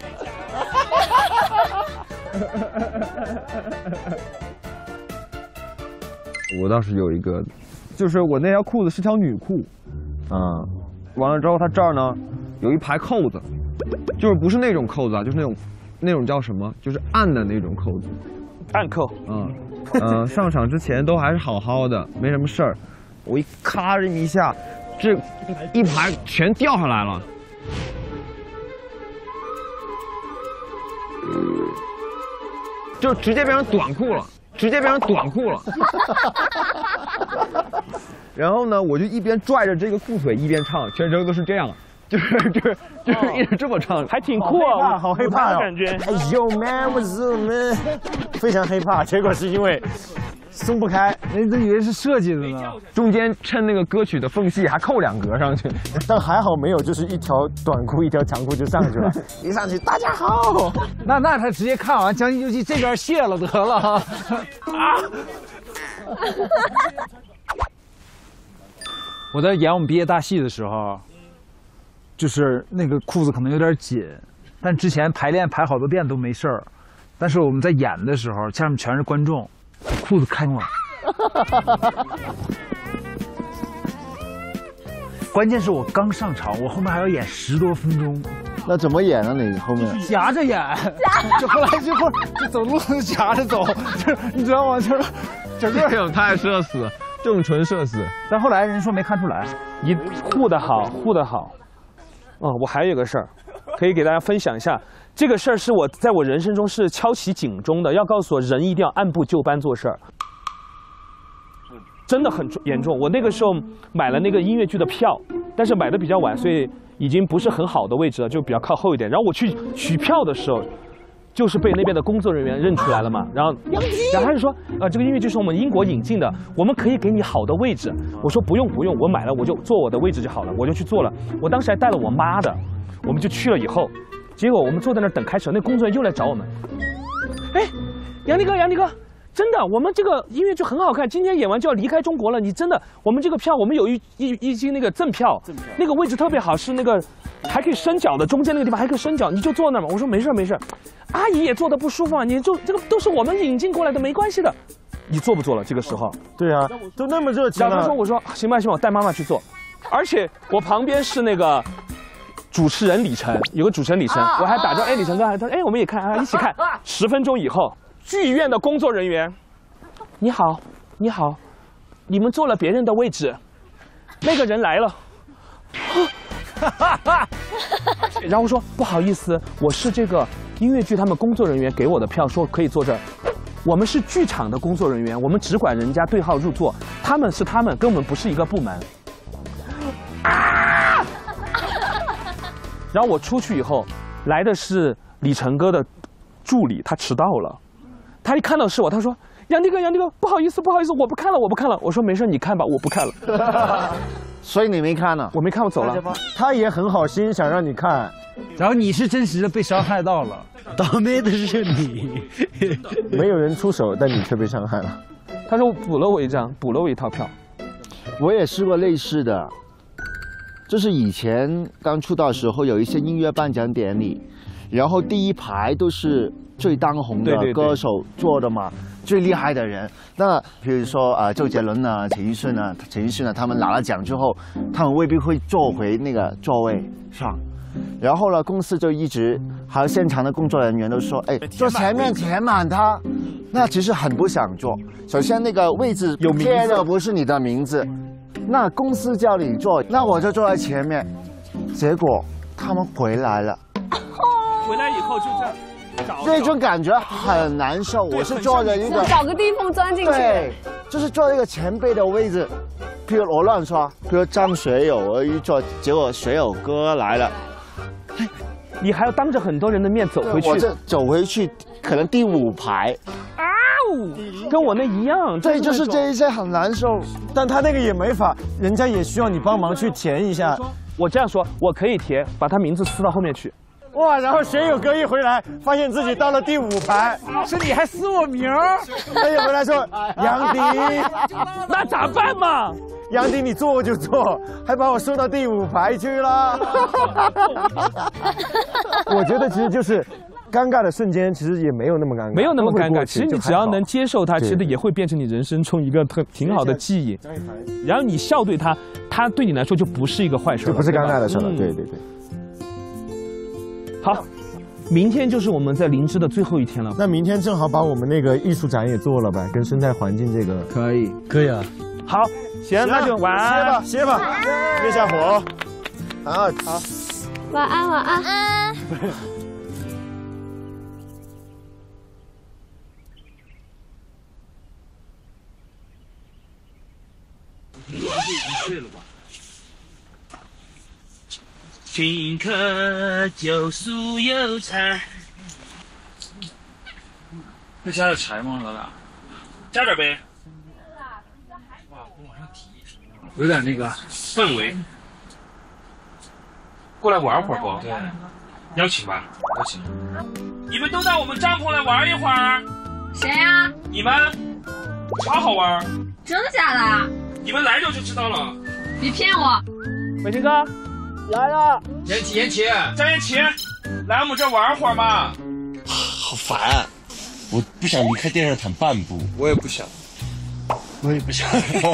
我倒是有一个，就是我那条裤子是条女裤，完了之后它这儿呢有一排扣子，就是不是那种扣子啊，就是那种叫什么，就是暗的那种扣子， 暗扣。 上场之前都还是好好的，没什么事儿，我一咔这么一下，这一排全掉下来了。就直接变成短裤了，然后呢，我就一边拽着这个裤腿一边唱，全程都是这样，就是一直这么唱， 还挺酷啊， 好害怕感觉。 哎呦 man， 我是 man， 非常害怕。结果是因为松不开， 人都以为是设计的呢。 中间趁那个歌曲的缝隙还扣2格上去， 但还好没有，就是一条短裤一条长裤就上去了。一上去大家好， 那他直接看完《将进酒器》这边卸了得了。我在演我们毕业大戏的时候， 就是那个裤子可能有点紧，但之前排练排好多遍都没事儿，但是我们在演的时候，下面全是观众，裤子开了。关键是我刚上场，我后面还要演10多分钟。 那怎么演啊？你后面夹着演，就后来就走路夹着走，就你知道吗？就是整个这种太社死，这种纯社死。 但后来人说没看出来， 你护得好，护得好。我还有个事儿，可以给大家分享一下。这个事儿是我在我人生中是敲起警钟的，要告诉我人一定要按部就班做事儿。真的很严重。我那个时候买了那个音乐剧的票，但是买的比较晚，所以已经不是很好的位置了，就比较靠后一点。然后我去取票的时候，就是被那边的工作人员认出来了嘛。然后他就说，这个音乐剧是我们英国引进的，我们可以给你好的位置。我说不用，我买了，我就坐我的位置就好了，我就去坐了。我当时还带了我妈的，我们就去了以后，结果我们坐在那儿等开始，那工作人员又来找我们。哎，杨迪哥。真的，我们这个音乐剧很好看，今天演完就要离开中国了。你真的，我们这个票，我们有一斤那个赠票，那个位置特别好，是那个还可以伸脚的，中间那个地方还可以伸脚，你就坐那儿嘛。我说没事，阿姨也坐得不舒服啊，你就这个都是我们引进过来的，没关系的。你坐不坐了？这个时候？ 对啊，都那么热情了。 我说行吧，我带妈妈去坐，而且我旁边是那个主持人李晨，有个主持人李晨，我还打招呼，李晨哥，他说我们也看啊，一起看。10分钟以后。剧院的工作人员，你好，你们坐了别人的位置，那个人来了，然后说不好意思，我是这个音乐剧他们工作人员给我的票，说可以坐这儿，我们是剧场的工作人员，我们只管人家对号入座，他们跟我们不是一个部门。然后我出去以后，来的是李晨哥的助理，他迟到了。他一看到是我，他说：“杨迪哥，不好意思，我不看了。”我说：“没事，你看吧，我不看了。” 所以你没看呢？ 我没看，我走了。 他也很好心，想让你看， 然后你是真实的被伤害到了， 倒霉的是你， 没有人出手，但你却被伤害了。 他说补了我一套票。 我也试过类似的，就是以前刚出道的时候，有一些音乐颁奖典礼，然后第一排都是最当红的歌手做的嘛，最厉害的人。那比如说周杰伦啊、陈奕迅啊，他们拿了奖之后，他们未必会坐回那个座位上。然后呢，公司就一直还有现场的工作人员都说，坐前面填满它。那其实很不想坐。首先那个位置贴的不是你的名字，那公司叫你坐，那我就坐在前面。结果他们回来了， 回来以后就这样。 那种感觉很难受。我是坐着一个找个地缝钻进去， 对，就是坐一个前辈的位置。比如我乱说，比如张学友，我一坐，结果学友哥来了， 你还要当着很多人的面走回去。 我这走回去，可能第5排。 跟我那一样。 对，就是这一些很难受。 但他那个也没法，人家也需要你帮忙去填一下。 我这样说，我可以填，把他名字撕到后面去。 哇！然后学友哥一回来，发现自己到了第5排， 是你还撕我名儿？ 他也回来说：“杨迪， 那咋办嘛？ 杨迪，你坐就坐，还把我送到第5排去了。”我觉得其实就是尴尬的瞬间，其实也没有那么尴尬， 没有那么尴尬。其实你只要能接受它，其实也会变成你人生中一个挺好的记忆。然后你笑对他，他对你来说就不是一个坏事， 就不是尴尬的事了。对对对。 好，明天就是我们在林芝的最后一天了。 那明天正好把我们那个艺术展也做了呗，跟生态环境这个可以啊。 好，行，那就晚安， 歇吧，灭下火。好， 晚安，晚安。 你睡了吧？请客酒酥油菜，会加点柴吗，老大？加点呗。哇，我往上提，有点那个氛围。过来玩会儿不？对，邀请吧，邀请。你们都到我们帐篷来玩一会儿。 谁呀？ 你们，超好玩。 真的假的？ 你们来就知道了。 别骗我。 伟霆哥。 来了。 延琪，张延琪，来我们这玩会儿嘛。 好烦，我不想离开电热毯半步。 我也不想。 我也不想。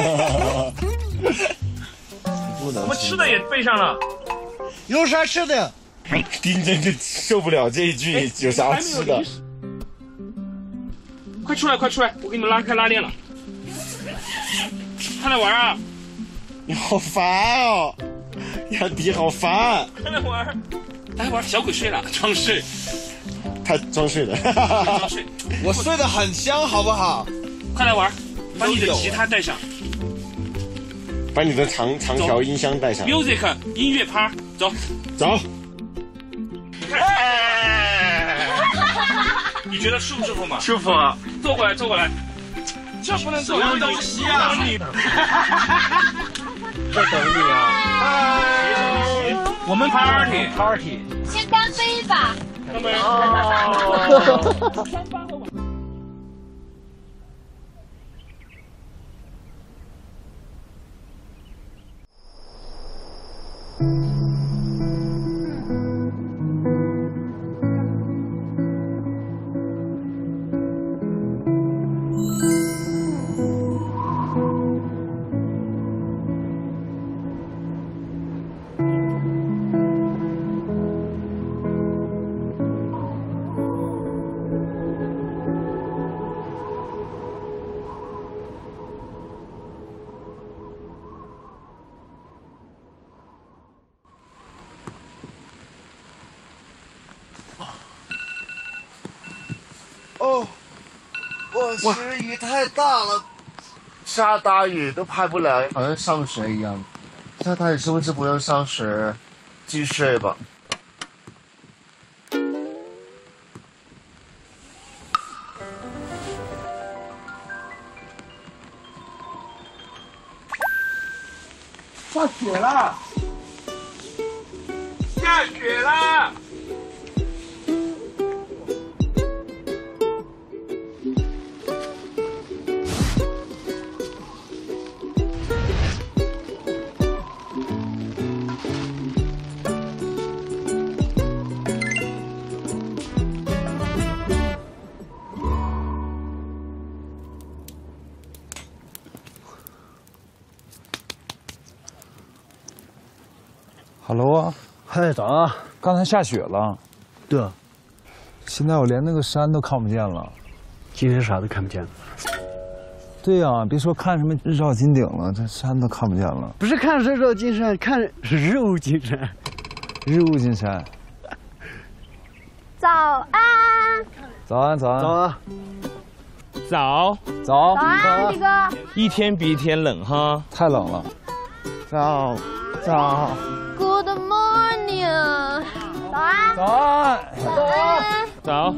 我们吃的也备上了。 有啥吃的？丁真就受不了这一句，有啥吃的？ 快出来，我给你们拉开拉链了。快来玩啊！ 你好烦哦，杨迪好烦。 快来玩，来玩。小鬼睡了，装睡。 他装睡的。 装睡。 我睡得很香，好不好？ 快来玩，把你的吉他带上。 把你的长条音箱带上。 Music 音乐趴，走。你觉得舒不舒服嘛？ 舒服。 坐过来。这不能坐， 什么东西啊？ 在等你啊！我们 party， 先干杯吧。 干杯！ 哦，我时雨太大了，下大雨都拍不了，好像上学一样。下大雨是不是不用上学？继续睡吧。 下雪了！下雪了！ Hello 啊， 嗨，早啊！ 刚才下雪了。 对啊。 现在我连那个山都看不见了。 今天啥都看不见了。 对呀，别说看什么日照金顶了，这山都看不见了。 不是看日照金山，看日雾金山。 日雾金山。 早安。 早安。 早。 早安，李哥。 一天比一天冷哈， 太冷了。 早。 Good morning， 早安。 早。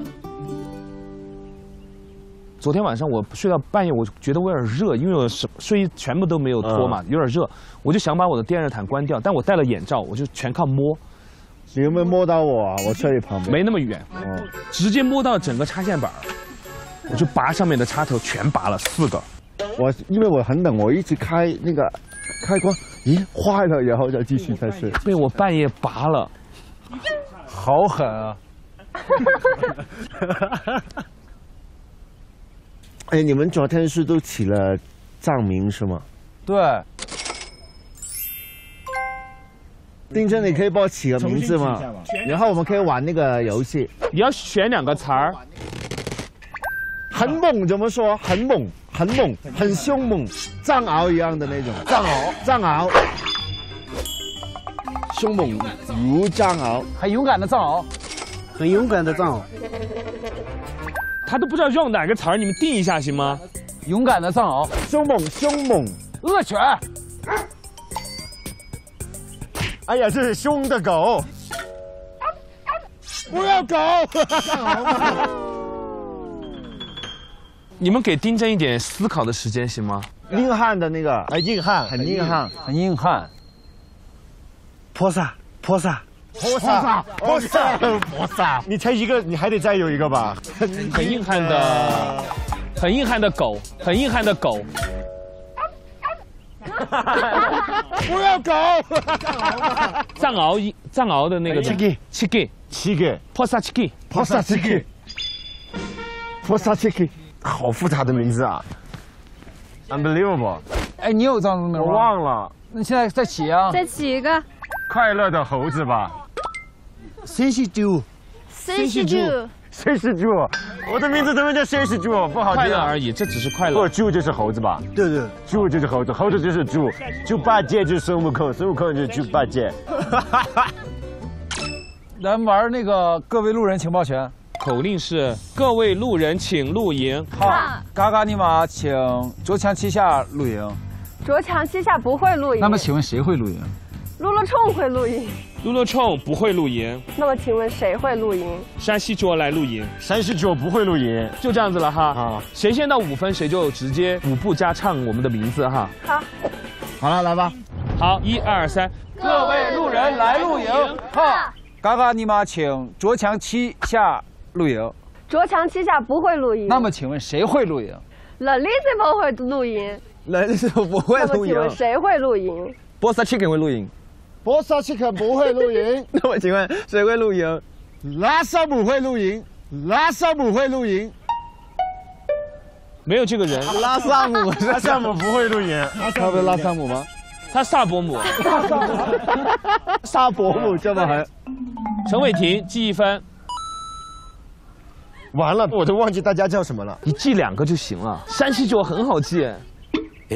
昨天晚上我睡到半夜，我觉得我有点热，因为我睡衣全部都没有脱嘛，有点热，我就想把我的电热毯关掉，但我戴了眼罩，我就全靠摸。 你有没有摸到我啊？我睡你旁边。 没那么远，直接摸到整个插线板，我就拔上面的插头，全拔了4个。 因为我很冷，我一直开那个开关。 咦，坏了，然后再继续再睡， 被我半夜拔了， 好狠啊！ 哎，你们昨天是都起了藏名是吗？ 对。 丁真，你可以帮我起个名字吗？然后我们可以玩那个游戏。 你要选2个词儿。 很猛怎么说？很猛，很凶猛，藏獒一样的那种。藏獒。凶猛如藏獒， 很勇敢的藏獒， 很勇敢的藏獒。 他都不知道用哪个词儿，你们定一下行吗？ 勇敢的藏獒， 凶猛， 恶犬。 哎呀，这是凶的狗，不要狗。 你们给丁真一点思考的时间行吗？ 硬汉的那个，硬汉，很硬汉。菩萨，你才一个，你还得再有一个吧？ 很硬汉的狗，很硬汉的狗。 不要搞。 藏獒的那个七个 ，Posa Chicky，好复杂的名字啊 ，unbelievable。 哎，你有藏族名吗？ 我忘了。 那现在再起啊？ 再起一个。 快乐的猴子吧。谁是猪？我的名字怎么叫谁是猪？不好听。 快乐而已，这只是快乐。 不，猪就是猴子吧？ 对， 猪就是猴子，猴子就是猪，猪八戒就是孙悟空，孙悟空就是猪八戒。 咱们玩那个各位路人请报权， 口令是各位路人请露营。 好，嘎嘎尼玛请卓强旗下露营。 卓强旗下不会露营。 那么请问谁会露营？ 噜噜冲会露营。 噜噜冲不会露营。 那么请问谁会露营？ 山西卓来露营。 山西卓不会露营。 就这样子了哈。 啊， 谁先到5分，谁就直接5步加唱我们的名字哈。 好了，来吧。 好，1、2、3， 各位路人来露营。哈，嘎嘎尼玛请卓强旗下露营。 卓强旗下不会露营。 那么请问谁会露营 ？Elizabeth 会露营。 Elizabeth不会露营。 那么请问谁会露营 ？Posa Chicken 会露营。 Posa Chicken 不会露营。 那么请问谁会露营？ 拉萨姆会露营。 没有这个人。 拉萨姆不会露营。 他不是拉萨姆吗？ 他萨伯母。 萨伯母这么狠。 陈伟霆记1分。 完了，我都忘记大家叫什么了。 你记2个就行了。山西卓很好记。哎。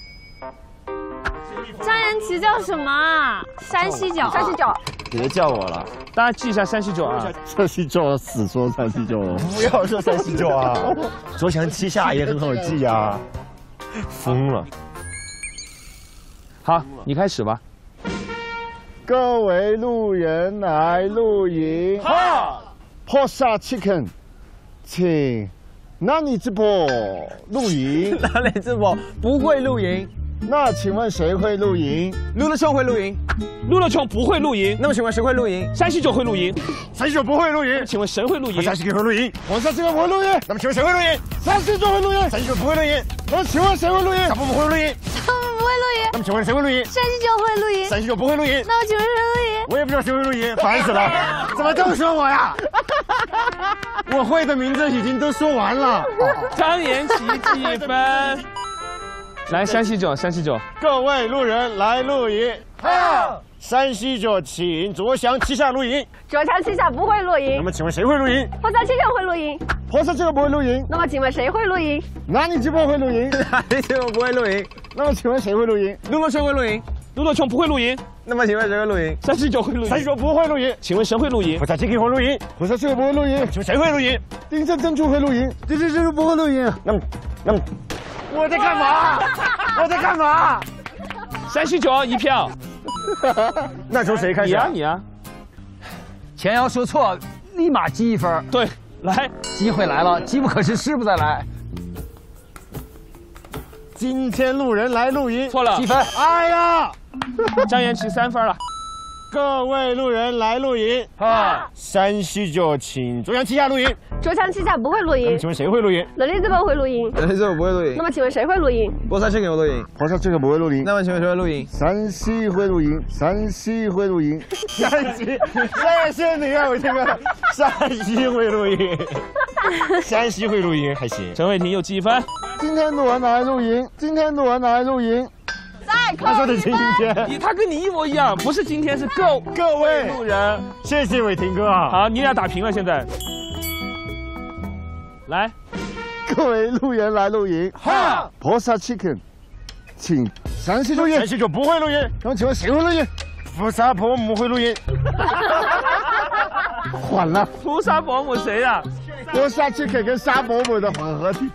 张延琪叫什么啊？山西角。 别叫我了， 大家记一下山西角啊。 山西角死说山西角了， 不要说山西角啊。卓强旗下也很好记呀。疯了。 好，你开始吧。 各位路人来露营。 哈 ，Posa Chicken， 请哪里直播露营？ 哪里直播不会露营。 那请问谁会露营？ 噜噜冲会露营。 噜噜冲不会露营。 那么请问谁会露营？ 山西九会露营。 山西九不会露营。 请问谁会露营？ 山西九会露营。 我山西九不会露营。 那么请问谁会露营？ 山西九会露营。 山西九不会露营。 那么请问谁会露营？ 小布不会露营。 小布不会露营。 那么请问谁会露营？ 山西九会露营。 山西九不会露营。 那么请问谁会露营？ 我也不知道谁会露营，烦死了！怎么都说我呀？我会的名字已经都说完了。 张延琪几分？来，山西九，山西九， 各位路人来露营。 好， 山西九请卓翔旗下露营。 卓翔旗下不会露营。 那么请问谁会露营 ？Posa Chicken会露营。 Posa Chicken不会露营。 那么请问谁会露营？ 哪里直播会露营？ 哪里直播不会露营。 那么请问谁会露营？ 噜噜冲会露营。 噜噜冲不会露营。 那么请问谁会露营？ 山西九会露营。 山西九不会露营。 请问谁会露营 ？Posa Chicken会露营。 Posa Chicken不会露营。 请问谁会露营？ 丁正珍珠会露营。丁正珍珠不会露营。 那么。我在干嘛？我在干嘛？ 山西九一票。 那从谁开始？ 你啊。 钱瑶说错，立马记1分。 对，来， 机会来了，机不可失，失不再来。 今天路人来露营， 错了 ，7分。 哎呀， 张延琪3分了。 各位路人来露营。 啊， 山西九请卓翔旗下露营。 卓翔旗下不会露营。 请问谁会露营 ？Elizabeth会露营。 Elizabeth不会露营。 那么请问谁会露营 ？Posa Chicken有露营。 Posa Chicken不会露营。 那么请问谁会露营？ 山西会露营。山西会露营。 山西，谢谢你啊，我这个山西会露营。山西会露营还行。 陈伟霆又记1分。 今天路人来露营。今天路人来露营。 他说的今天， 他跟你一模一样，不是今天，是各位路人。 谢谢伟霆哥啊！ 好，你俩打平了，现在。来， 各位路人来露营。 哈 ，Posa Chicken， 请山西露营。 山西九不会露营。 那么请问谁会露营？ 菩萨婆母会露营。 换了。 菩萨婆母谁呀 ？Posa Chicken跟沙伯母的混合体。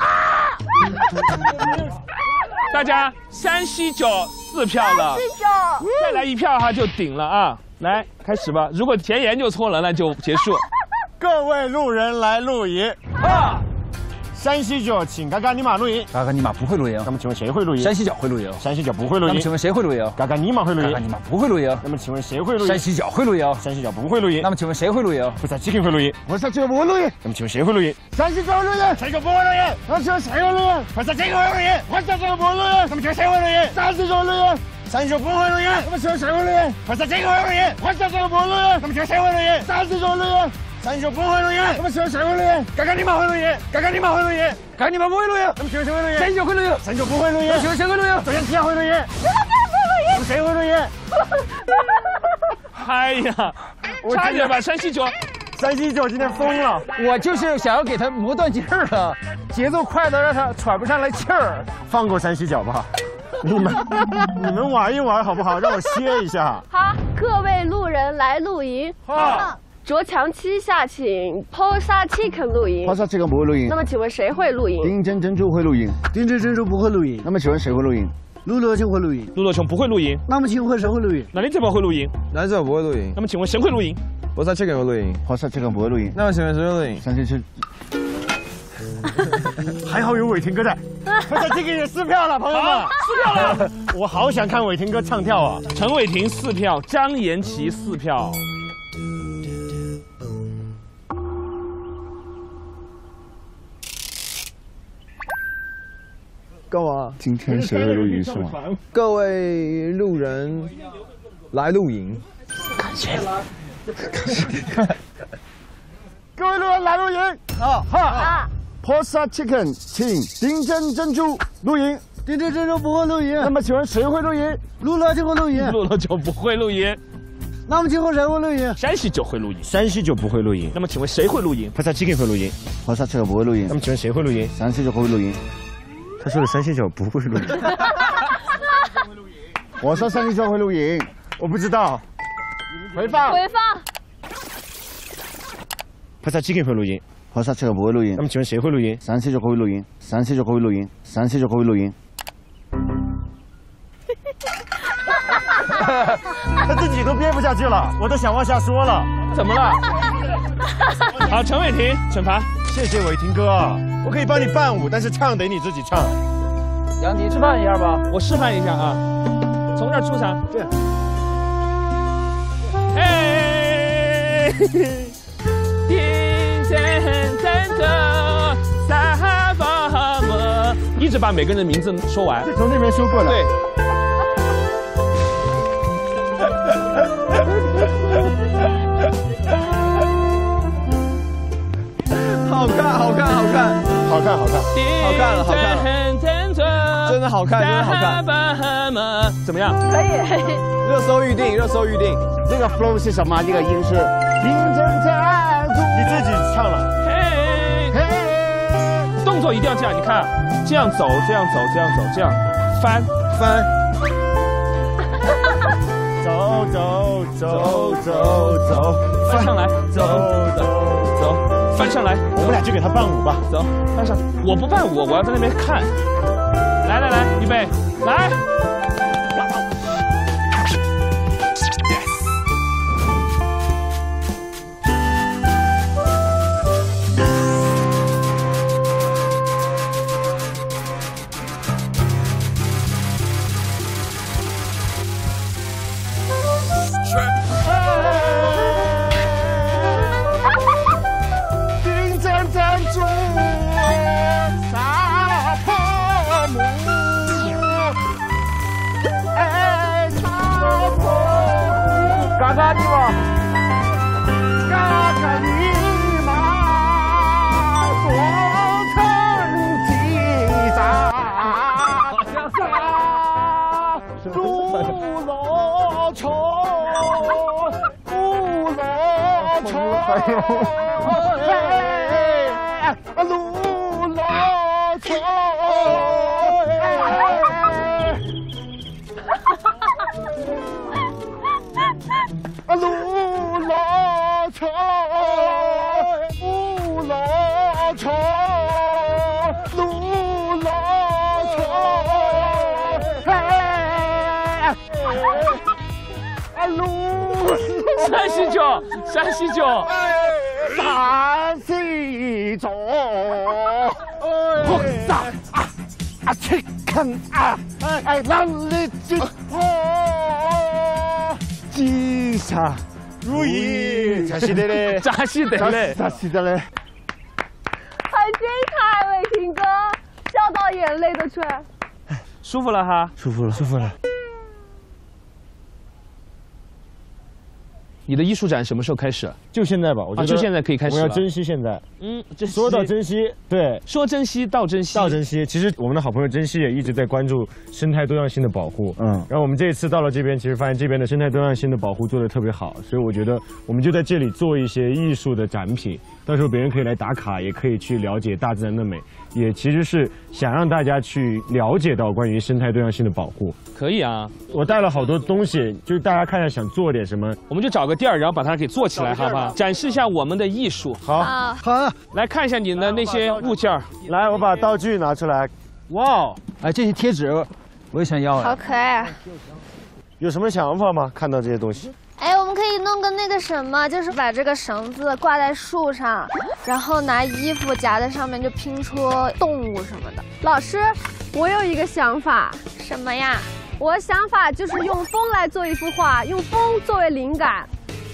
大家山西九4票了，再来1票哈就顶了啊！来开始吧，如果田岩就错了，那就结束。 各位路人来露营。 山西角，请嘎嘎尼玛露营。 嘎嘎尼玛不会露营。 那么请问谁会露营？ 山西角会露营。 山西角不会露营。 那么请问谁会露营？ 嘎嘎尼玛会露营。 嘎嘎尼玛不会露营。 那么请问谁会露营？ 山西角会露营。 山西角不会露营。 那么请问谁会露营？ 不在 Chicken 会露营。 我在这不会露营。 那么请问谁会露营？ 山西角会露营。 谁不会露营？ 我说谁会露营？ 不在 Chicken 会露营。 我在这不会露营。 那么请问谁会露营？ 山西角露营。 山西角不会露营。 那么请问谁会露营？ 不在 Chicken 会露营。 我在这不会露营。 那么请问谁会露营？ 山西角露营。 山西角不会露营。 那么请问谁会露营？ 嘎嘎尼玛会露营。嘎嘎尼玛会露营。嘎嘎尼玛不会露营。那么请问谁会露营？ 山西角会露营。 山西角不会露营。 那么请问谁会露营？ 首先天会露营。那么谁会露营？ 哎呀，差点把山西角。 山西角今天疯了， 我就是想要给他磨断劲儿了，节奏快的让他喘不上来气儿。 放过山西角吧，你们玩一玩好不好？让我歇一下。 好，各位路人来露营。 好。 卓强七下请 Posa Chicken 露营。 Posa Chicken 不会露营。 那么请问谁会露营？ 丁真珍珠会露营。 丁真珍珠不会露营。 那么请问谁会露营？ 陆乐琼会露营。 陆乐琼不会露营。 那么请问谁会露营？ 那你怎么会露营？ 男子不会露营。 那么请问谁会露营 ？Posa Chicken 会露营。 Posa Chicken不会露营。 那么请问谁会露营？ 山西吃。 还好有伟霆哥在。Posa Chicken也4票了，朋友们 ，4票了。 我好想看伟霆哥唱跳啊！ 陈伟霆4票，张延琪4票。 干嘛？ 今天谁会露营是吗？ 各位路人来露营， 感谢。各位路人来露营， 好。 Posa Chicken， 请丁真珍珠露营。 丁真珍珠不会露营。 那么请问谁会露营？ 陆乐就会露营。 陆乐就不会露营。 那么请问谁会露营？ 山西角会露营。 山西角不会露营。 那么请问谁会露营 ？Posa Chicken 会露营。 Posa Chicken 不会露营。 那么请问谁会露营？ 山西角会露营。 他说的山西角不会露营。 我说山西角会露营， 我不知道。 回放。 Posa Chicken 会露营。 Posa Chicken不会露营。 那么请问谁会露营？ 山西角会露营。山西角会露营。山西角会露营。 他自己都憋不下去了，我都想往下说了。 怎么了？好，陈伟霆惩罚。 谢谢伟霆哥，我可以帮你伴舞，但是唱得你自己唱。 杨迪示范一下吧， 我示范一下啊，从这儿出场。 对。 哎，听见真的撒巴么？一直把每个人的名字说完。 是从那边说过的。 对。 好看，好看，好看， 好看，好看， 好看了，好看了，真的好看，真的好看。 怎么样？ 可以。 热搜预定，热搜预定。 这个 flow 是什么？这个音是丁真珍珠。 你自己唱了。 嘿，嘿，动作一定要这样，你看，这样走，这样走，这样走，这样翻翻。 走走走走走， 翻上来，走走走。翻上来， 我们俩就给他伴舞吧。 走，翻上。我不伴舞，我要在那边看。来来来，预备，来。 嘎嘎尼玛，嘎嘎尼玛，左城西扎，路罗城，路罗城，路罗城。路罗城，路罗城，路罗城，路。 山西角，山西角， 山西角， 火撒啊去看啊，哎，让你去吉祥如意， 扎西的嘞， 扎西的嘞， 扎西的嘞， 很精彩，伟霆哥，笑到眼泪都出来。 舒服了哈， 舒服了，舒服了。 你的艺术展什么时候开始？ 就现在吧，我觉得就现在可以开始了。 我要珍惜现在。说到珍惜，对， 说珍惜到珍惜， 到珍惜。其实我们的好朋友珍惜也一直在关注生态多样性的保护。然后我们这一次到了这边，其实发现这边的生态多样性的保护做得特别好，所以我觉得我们就在这里做一些艺术的展品，到时候别人可以来打卡，也可以去了解大自然的美，也其实是想让大家去了解到关于生态多样性的保护。 可以啊， 我带了好多东西，就是大家看一下想做点什么， 我们就找个地儿，然后把它给做起来，好不好？展示一下我们的艺术。 好， 来看一下你的那些物件儿。 来，我把道具拿出来。哇， 哎，这些贴纸我也想要。 好可爱啊！ 有什么想法吗？看到这些东西？ 哎，我们可以弄个那个什么，就是把这个绳子挂在树上，然后拿衣服夹在上面，就拼出动物什么的。 老师，我有一个想法。 什么呀？ 我的想法就是用风来做一幅画，用风作为灵感。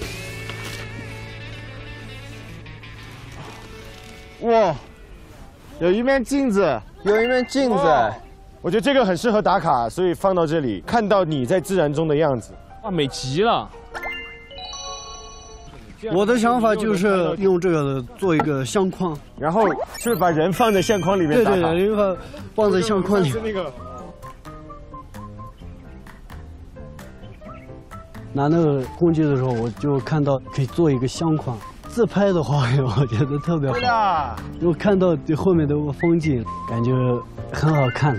哇，有一面镜子，有一面镜子， 我觉得这个很适合打卡，所以放到这里，看到你在自然中的样子， 哇，美极了。 我的想法就是用这个做一个相框， 然后是把人放在相框里面打卡。 对，人放在相框里。拿那个工具的时候，我就看到可以做一个相框。自拍的话，我觉得特别好。如果看到后面的风景，感觉很好看。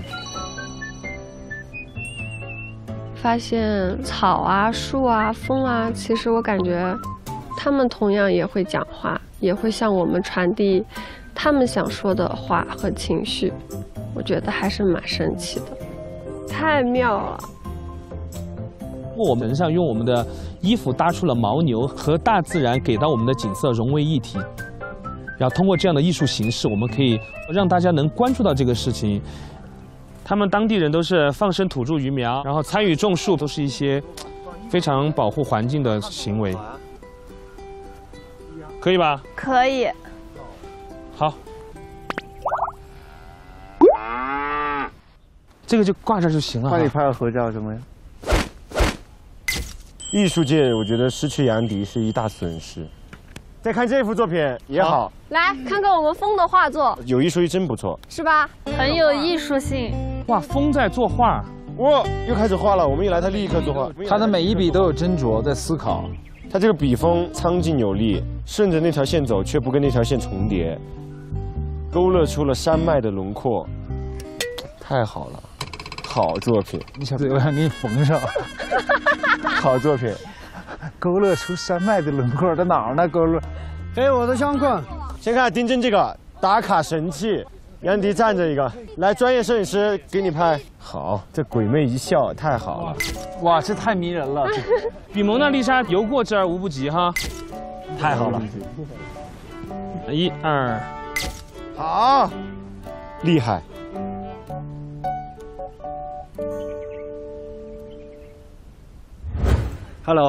发现草啊、树啊、风啊，其实我感觉他们同样也会讲话，也会向我们传递他们想说的话和情绪。我觉得还是蛮神奇的，太妙了。 我们身上用我们的衣服搭出了牦牛和大自然给到我们的景色融为一体，然后通过这样的艺术形式，我们可以让大家能关注到这个事情。他们当地人都是放生土著鱼苗，然后参与种树，都是一些非常保护环境的行为，可以吧？ 可以。 好，这个就挂这就行了。 帮你拍个合照什么呀？ 艺术界，我觉得失去杨迪是一大损失。再看这幅作品也好， 来看看我们风的画作， 有艺术一真不错， 是吧？ 很有艺术性。 哇，风在作画， 哇，又开始画了。我们一来，他立刻作画。 他的每一笔都有斟酌，在思考。 他这个笔锋苍劲有力，顺着那条线走，却不跟那条线重叠，勾勒出了山脉的轮廓，太好了。好作品， 你小嘴，我想给你缝上。 好作品， 勾勒出山脉的轮廓在哪儿呢？勾勒， 哎，我的相框。 先看丁真这个打卡神器，杨迪站着一个，来，专业摄影师给你拍。好，这鬼魅一笑，太好了。 哇，这太迷人了， 比蒙娜丽莎游过之而无不及哈。 太好了。 1、2， 好，厉害。 Hello，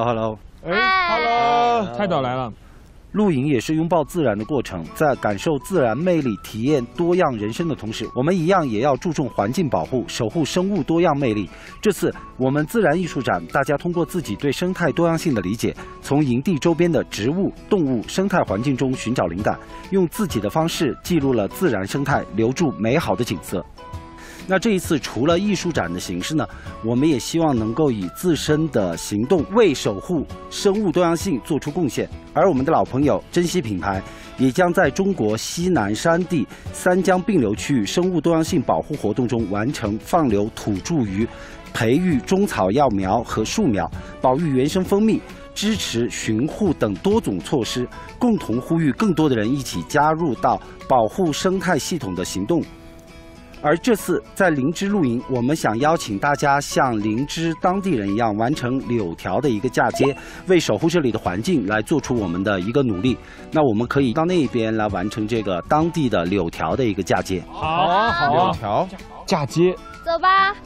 泰导来了。 露营也是拥抱自然的过程，在感受自然魅力、体验多样人生的同时，我们一样也要注重环境保护，守护生物多样魅力。这次我们自然艺术展，大家通过自己对生态多样性的理解，从营地周边的植物、动物、生态环境中寻找灵感，用自己的方式记录了自然生态，留住美好的景色。那这一次除了艺术展的形式呢，我们也希望能够以自身的行动为守护生物多样性做出贡献。而我们的老朋友珍稀品牌也将在中国西南山地三江并流区域生物多样性保护活动中完成放流土著鱼、培育中草药苗和树苗、保育原生蜂蜜、支持巡护等多种措施，共同呼吁更多的人一起加入到保护生态系统的行动。 而这次在灵芝露营，我们想邀请大家像灵芝当地人一样，完成柳条的一个嫁接，为守护这里的环境来做出我们的一个努力。那我们可以到那边来完成这个当地的柳条的一个嫁接。 好啊，好啊， 柳条嫁接， 走吧。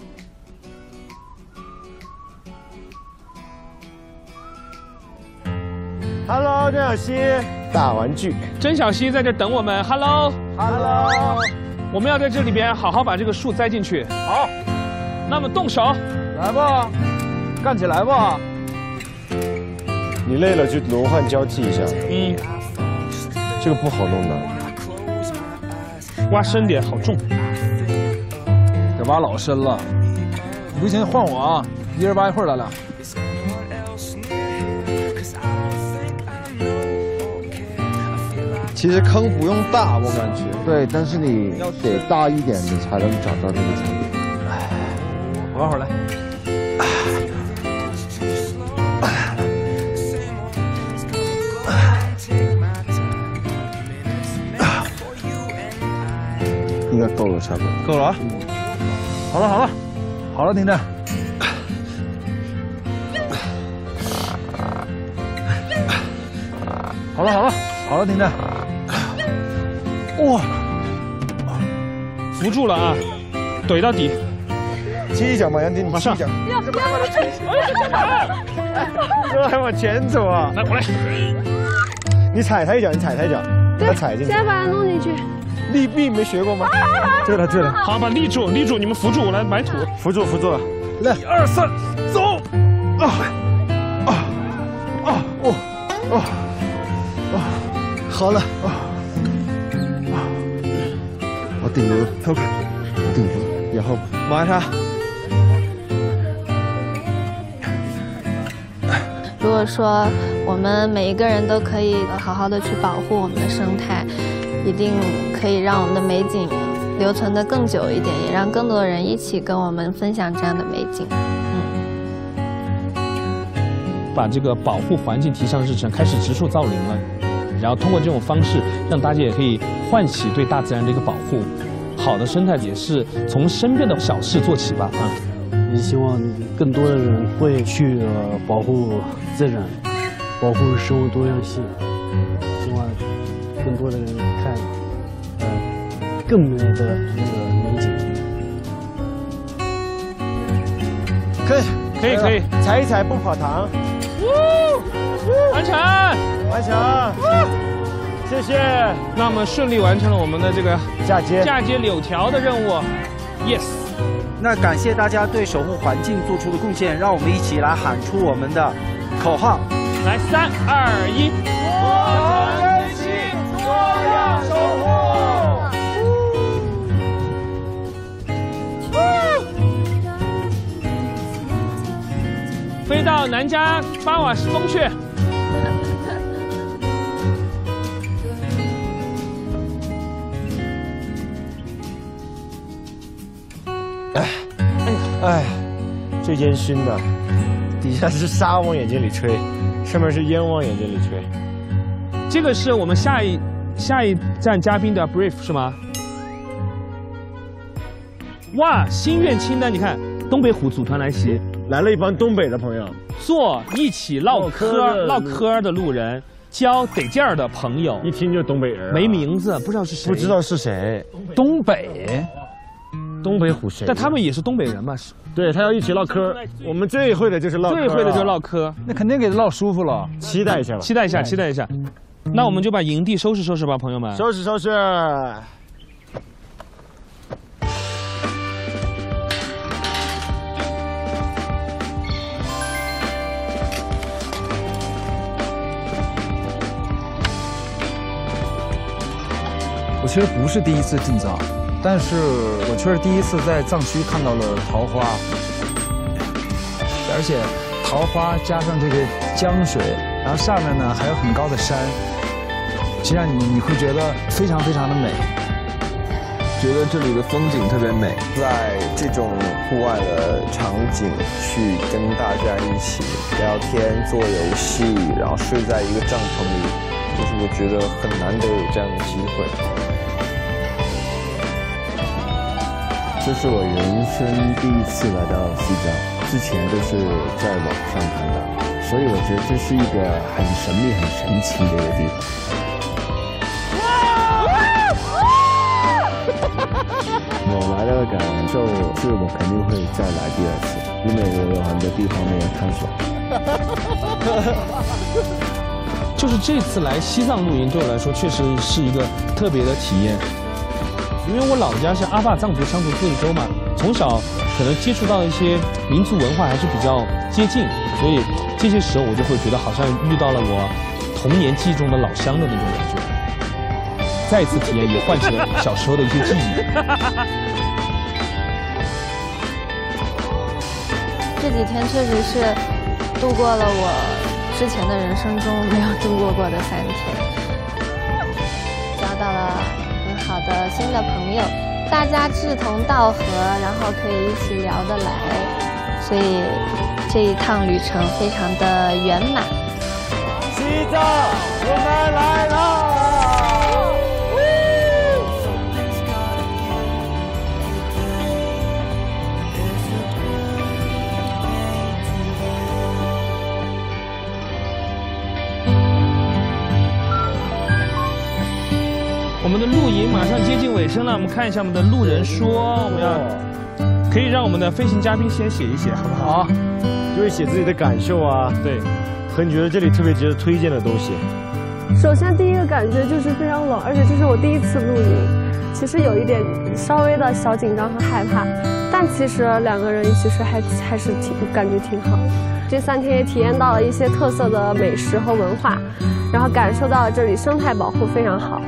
Hello， 郑小希，大玩具。 甄小希在这等我们。Hello， 我们要在这里边好好把这个树栽进去。好，那么动手， 来吧，干起来吧。 你累了就轮换交替一下。这个不好弄的。 挖深点，好重。 这挖老深了，不行换我啊，一人挖一会儿，咱俩。 其实坑不用大，我感觉。 对，但是你得大一点，你才能找到那个程度。 我玩会儿来。 应该够了，差不多。够了啊！ 好了好了，好了，婷婷。好了好了好了，婷婷。 哇，扶住了啊，怼到底。 踢一脚嘛，杨婷，你马上。 踢一脚。 不要这还往前走啊！ 来，我来。 你踩他一脚，他踩进去。 先把它弄进去。 立臂没学过吗？对了。 好，把立住，你们扶住，我来埋土。 扶住了。 来，1、2、3，走！ 好了。我顶住，我顶住，然后埋它。 如果说我们每一个人都可以好好的去保护我们的生态，一定可以让我们的美景留存的更久一点，也让更多的人一起跟我们分享这样的美景。 把这个保护环境提上日程，开始植树造林了。然后通过这种方式，让大家也可以唤起对大自然的一个保护。好的生态也是从身边的小事做起吧， 也希望更多的人会去保护自然，保护生物多样性。希望更多的人看，更美的那个美景。 可以，踩一踩不跑堂。 完成， 谢谢。 那我们顺利完成了我们的这个嫁接柳条的任务 ，yes。 那感谢大家对守护环境做出的贡献，让我们一起来喊出我们的口号。 来，3、2、1， 我珍惜多样守护。飞到南迦巴瓦峰去。 哎，最烟熏的，底下是沙往眼睛里吹，上面是烟往眼睛里吹。 这个是我们下一站嘉宾的 brief 是吗？哇，心愿清单，你看，东北虎组团来袭， 来了一帮东北的朋友， 做一起唠嗑的路人，交得劲儿的朋友， 一听就东北人， 没名字，不知道是谁， 不知道是谁， 东北虎谁？ 但他们也是东北人嘛，是。 对他要一起唠嗑，我们最会的就是唠嗑， 唠嗑， 那肯定给他唠舒服了， 期待一下吧， 期待一下。那我们就把营地收拾吧，朋友们， 收拾。 我其实不是第一次进藏，但是我却是第一次在藏区看到了桃花，而且桃花加上这个江水，然后下面呢还有很高的山，实际上你会觉得非常非常的美。 觉得这里的风景特别美，在这种户外的场景去跟大家一起聊天、做游戏，然后睡在一个帐篷里，就是我觉得很难得有这样的机会。 这是我人生第一次来到西藏，之前都是在网上看到，所以我觉得这是一个很神秘、很神奇的一个地方。我来的感受是我肯定会再来第二次，因为我有很多地方没有探索。 就是这次来西藏露营对我来说确实是一个特别的体验，因为我老家是阿坝藏族羌族自治州嘛，从小可能接触到一些民族文化还是比较接近，所以这些时候我就会觉得好像遇到了我童年记忆中的老乡的那种感觉。再次体验也唤起了小时候的一些记忆。 这几天确实是度过了我之前的人生中没有度过过的3天，交到了很好的新的朋友，大家志同道合，然后可以一起聊得来，所以这一趟旅程非常的圆满。 西藏，我们来了！ 我们的露营马上接近尾声了，我们看一下我们的路人说，我们要可以让我们的飞行嘉宾先写一写，好不好？ 好，就是写自己的感受啊，对，和你觉得这里特别值得推荐的东西。 首先第一个感觉就是非常冷，而且这是我第一次露营，其实有一点稍微的小紧张和害怕，但其实2个人一起睡还是感觉挺好。这3天也体验到了一些特色的美食和文化，然后感受到了这里生态保护非常好。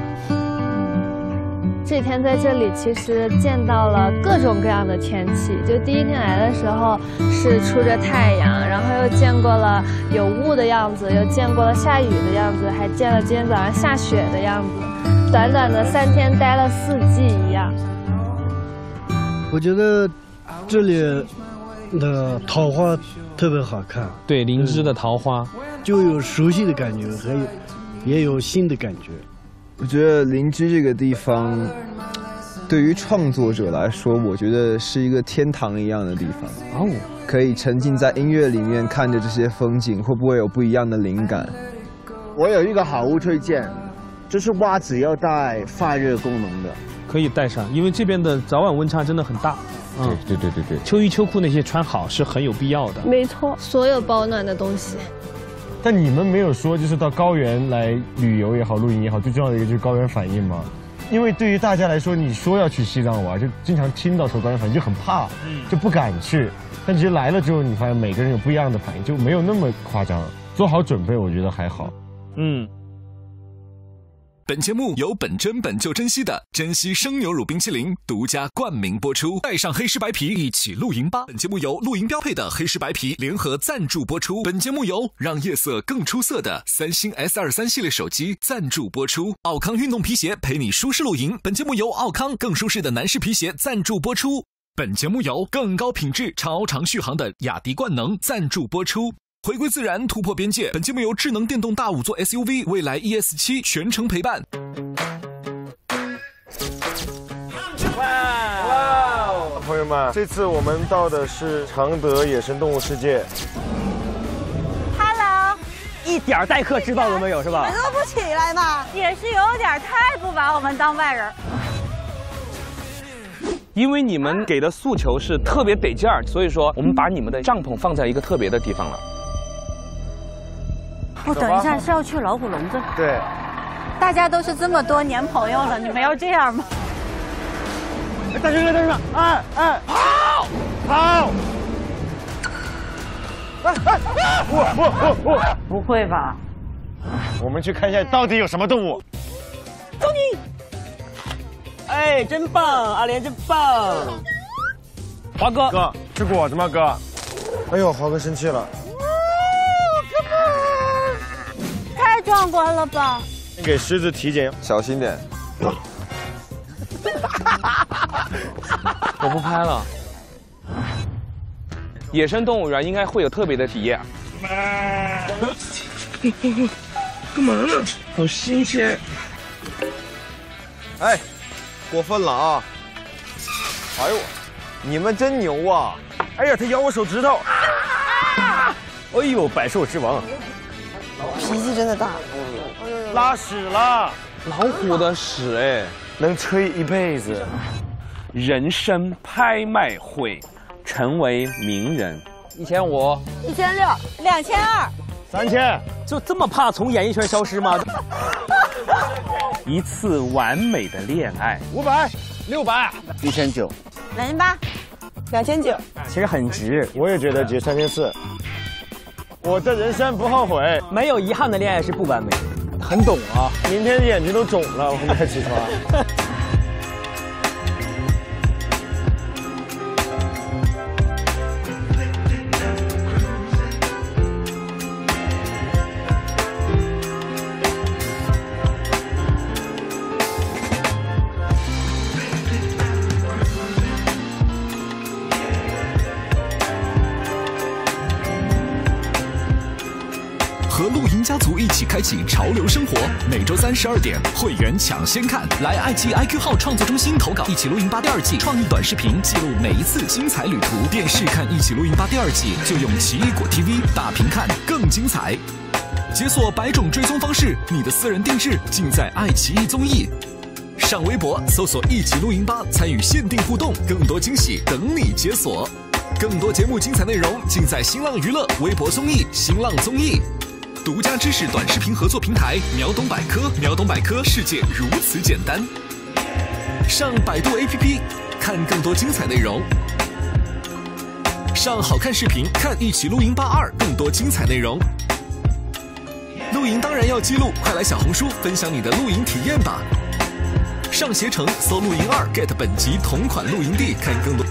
这天在这里其实见到了各种各样的天气，就第一天来的时候是出着太阳，然后又见过了有雾的样子，又见过了下雨的样子，还见了今天早上下雪的样子，短短的3天待了4季一样。 我觉得这里的桃花特别好看， 对，林芝的桃花就有熟悉的感觉，也有新的感觉。 我觉得林芝这个地方，对于创作者来说，我觉得是一个天堂一样的地方。哦，可以沉浸在音乐里面，看着这些风景，会不会有不一样的灵感？ 我有一个好物推荐，就是袜子要带发热功能的， 可以带上，因为这边的早晚温差真的很大。 对， 秋衣秋裤那些穿好是很有必要的。 没错， 所有保暖的东西。 但你们没有说，就是到高原来旅游也好，露营也好，最重要的一个就是高原反应吗？因为对于大家来说，你说要去西藏玩，就经常听到说高原反应，就很怕，就不敢去。但其实来了之后，你发现每个人有不一样的反应，就没有那么夸张。做好准备，我觉得还好。 本节目由本真本就珍惜的珍稀生牛乳冰淇淋独家冠名播出，带上黑石白皮一起露营吧。本节目由露营标配的黑石白皮联合赞助播出。本节目由让夜色更出色的3星 S23系列手机赞助播出。奥康运动皮鞋陪你舒适露营。本节目由奥康更舒适的男士皮鞋赞助播出。本节目由更高品质超长续航的雅迪冠能赞助播出。回归自然，突破边界。本节目由智能电动大5座 SUV 蔚来 ES7 全程陪伴。 哇！朋友们，这次我们到的是常德野生动物世界。 Hello， 一点待客之道都没有是吧？ 你都不起来吗？也是有点太不把我们当外人。 因为你们给的诉求是特别得劲儿，所以说我们把你们的帐篷放在一个特别的地方了。 我等一下是要去老虎笼子。 对。 大家都是这么多年朋友了，你们要这样吗？ 大兄弟，跑！ 不会吧？ 我们去看一下到底有什么动物。 走你！哎，真棒，阿莲真棒。华哥， 哥吃果子吗？哥。哎呦，华哥生气了。 太壮观了吧！ 给狮子体检， 小心点。 我不拍了。野生动物园应该会有特别的体验。 干嘛呢？好新鲜！ 哎，过分了啊！哎呦， 你们真牛啊！哎呀，他咬我手指头！ 哎呦，百兽之王， 脾气真的大。 拉屎了， 老虎的屎哎， 能吹一辈子。 人生拍卖会，成为名人，1500、 1600、2200、 3000， 就这么怕从演艺圈消失吗？ 一次完美的恋爱 ，500、600、 1900、 2800、2900， 其实很值。 我也觉得值3400。我的人生不后悔， 没有遗憾的恋爱是不完美。 很懂啊，明天眼睛都肿了，我们再起床。 和露营家族一起开启潮流生活，每周3 12点，会员抢先看。来爱奇艺 IQ 号创作中心投稿《一起露营吧》第2季创意短视频，记录每一次精彩旅途。电视看《一起露营吧》第2季，就用奇异果 TV 大屏看更精彩。解锁100种追踪方式，你的私人定制尽在爱奇艺综艺。上微博搜索“一起露营吧”，参与限定互动，更多惊喜等你解锁。更多节目精彩内容尽在新浪娱乐、微博综艺、新浪综艺。独家知识短视频合作平台秒懂百科，秒懂百科，世界如此简单。上百度 APP 看更多精彩内容，上好看视频看一起露营吧2更多精彩内容。露营当然要记录，快来小红书分享你的露营体验吧。上携程搜露营2 get 本集同款露营地，看更多。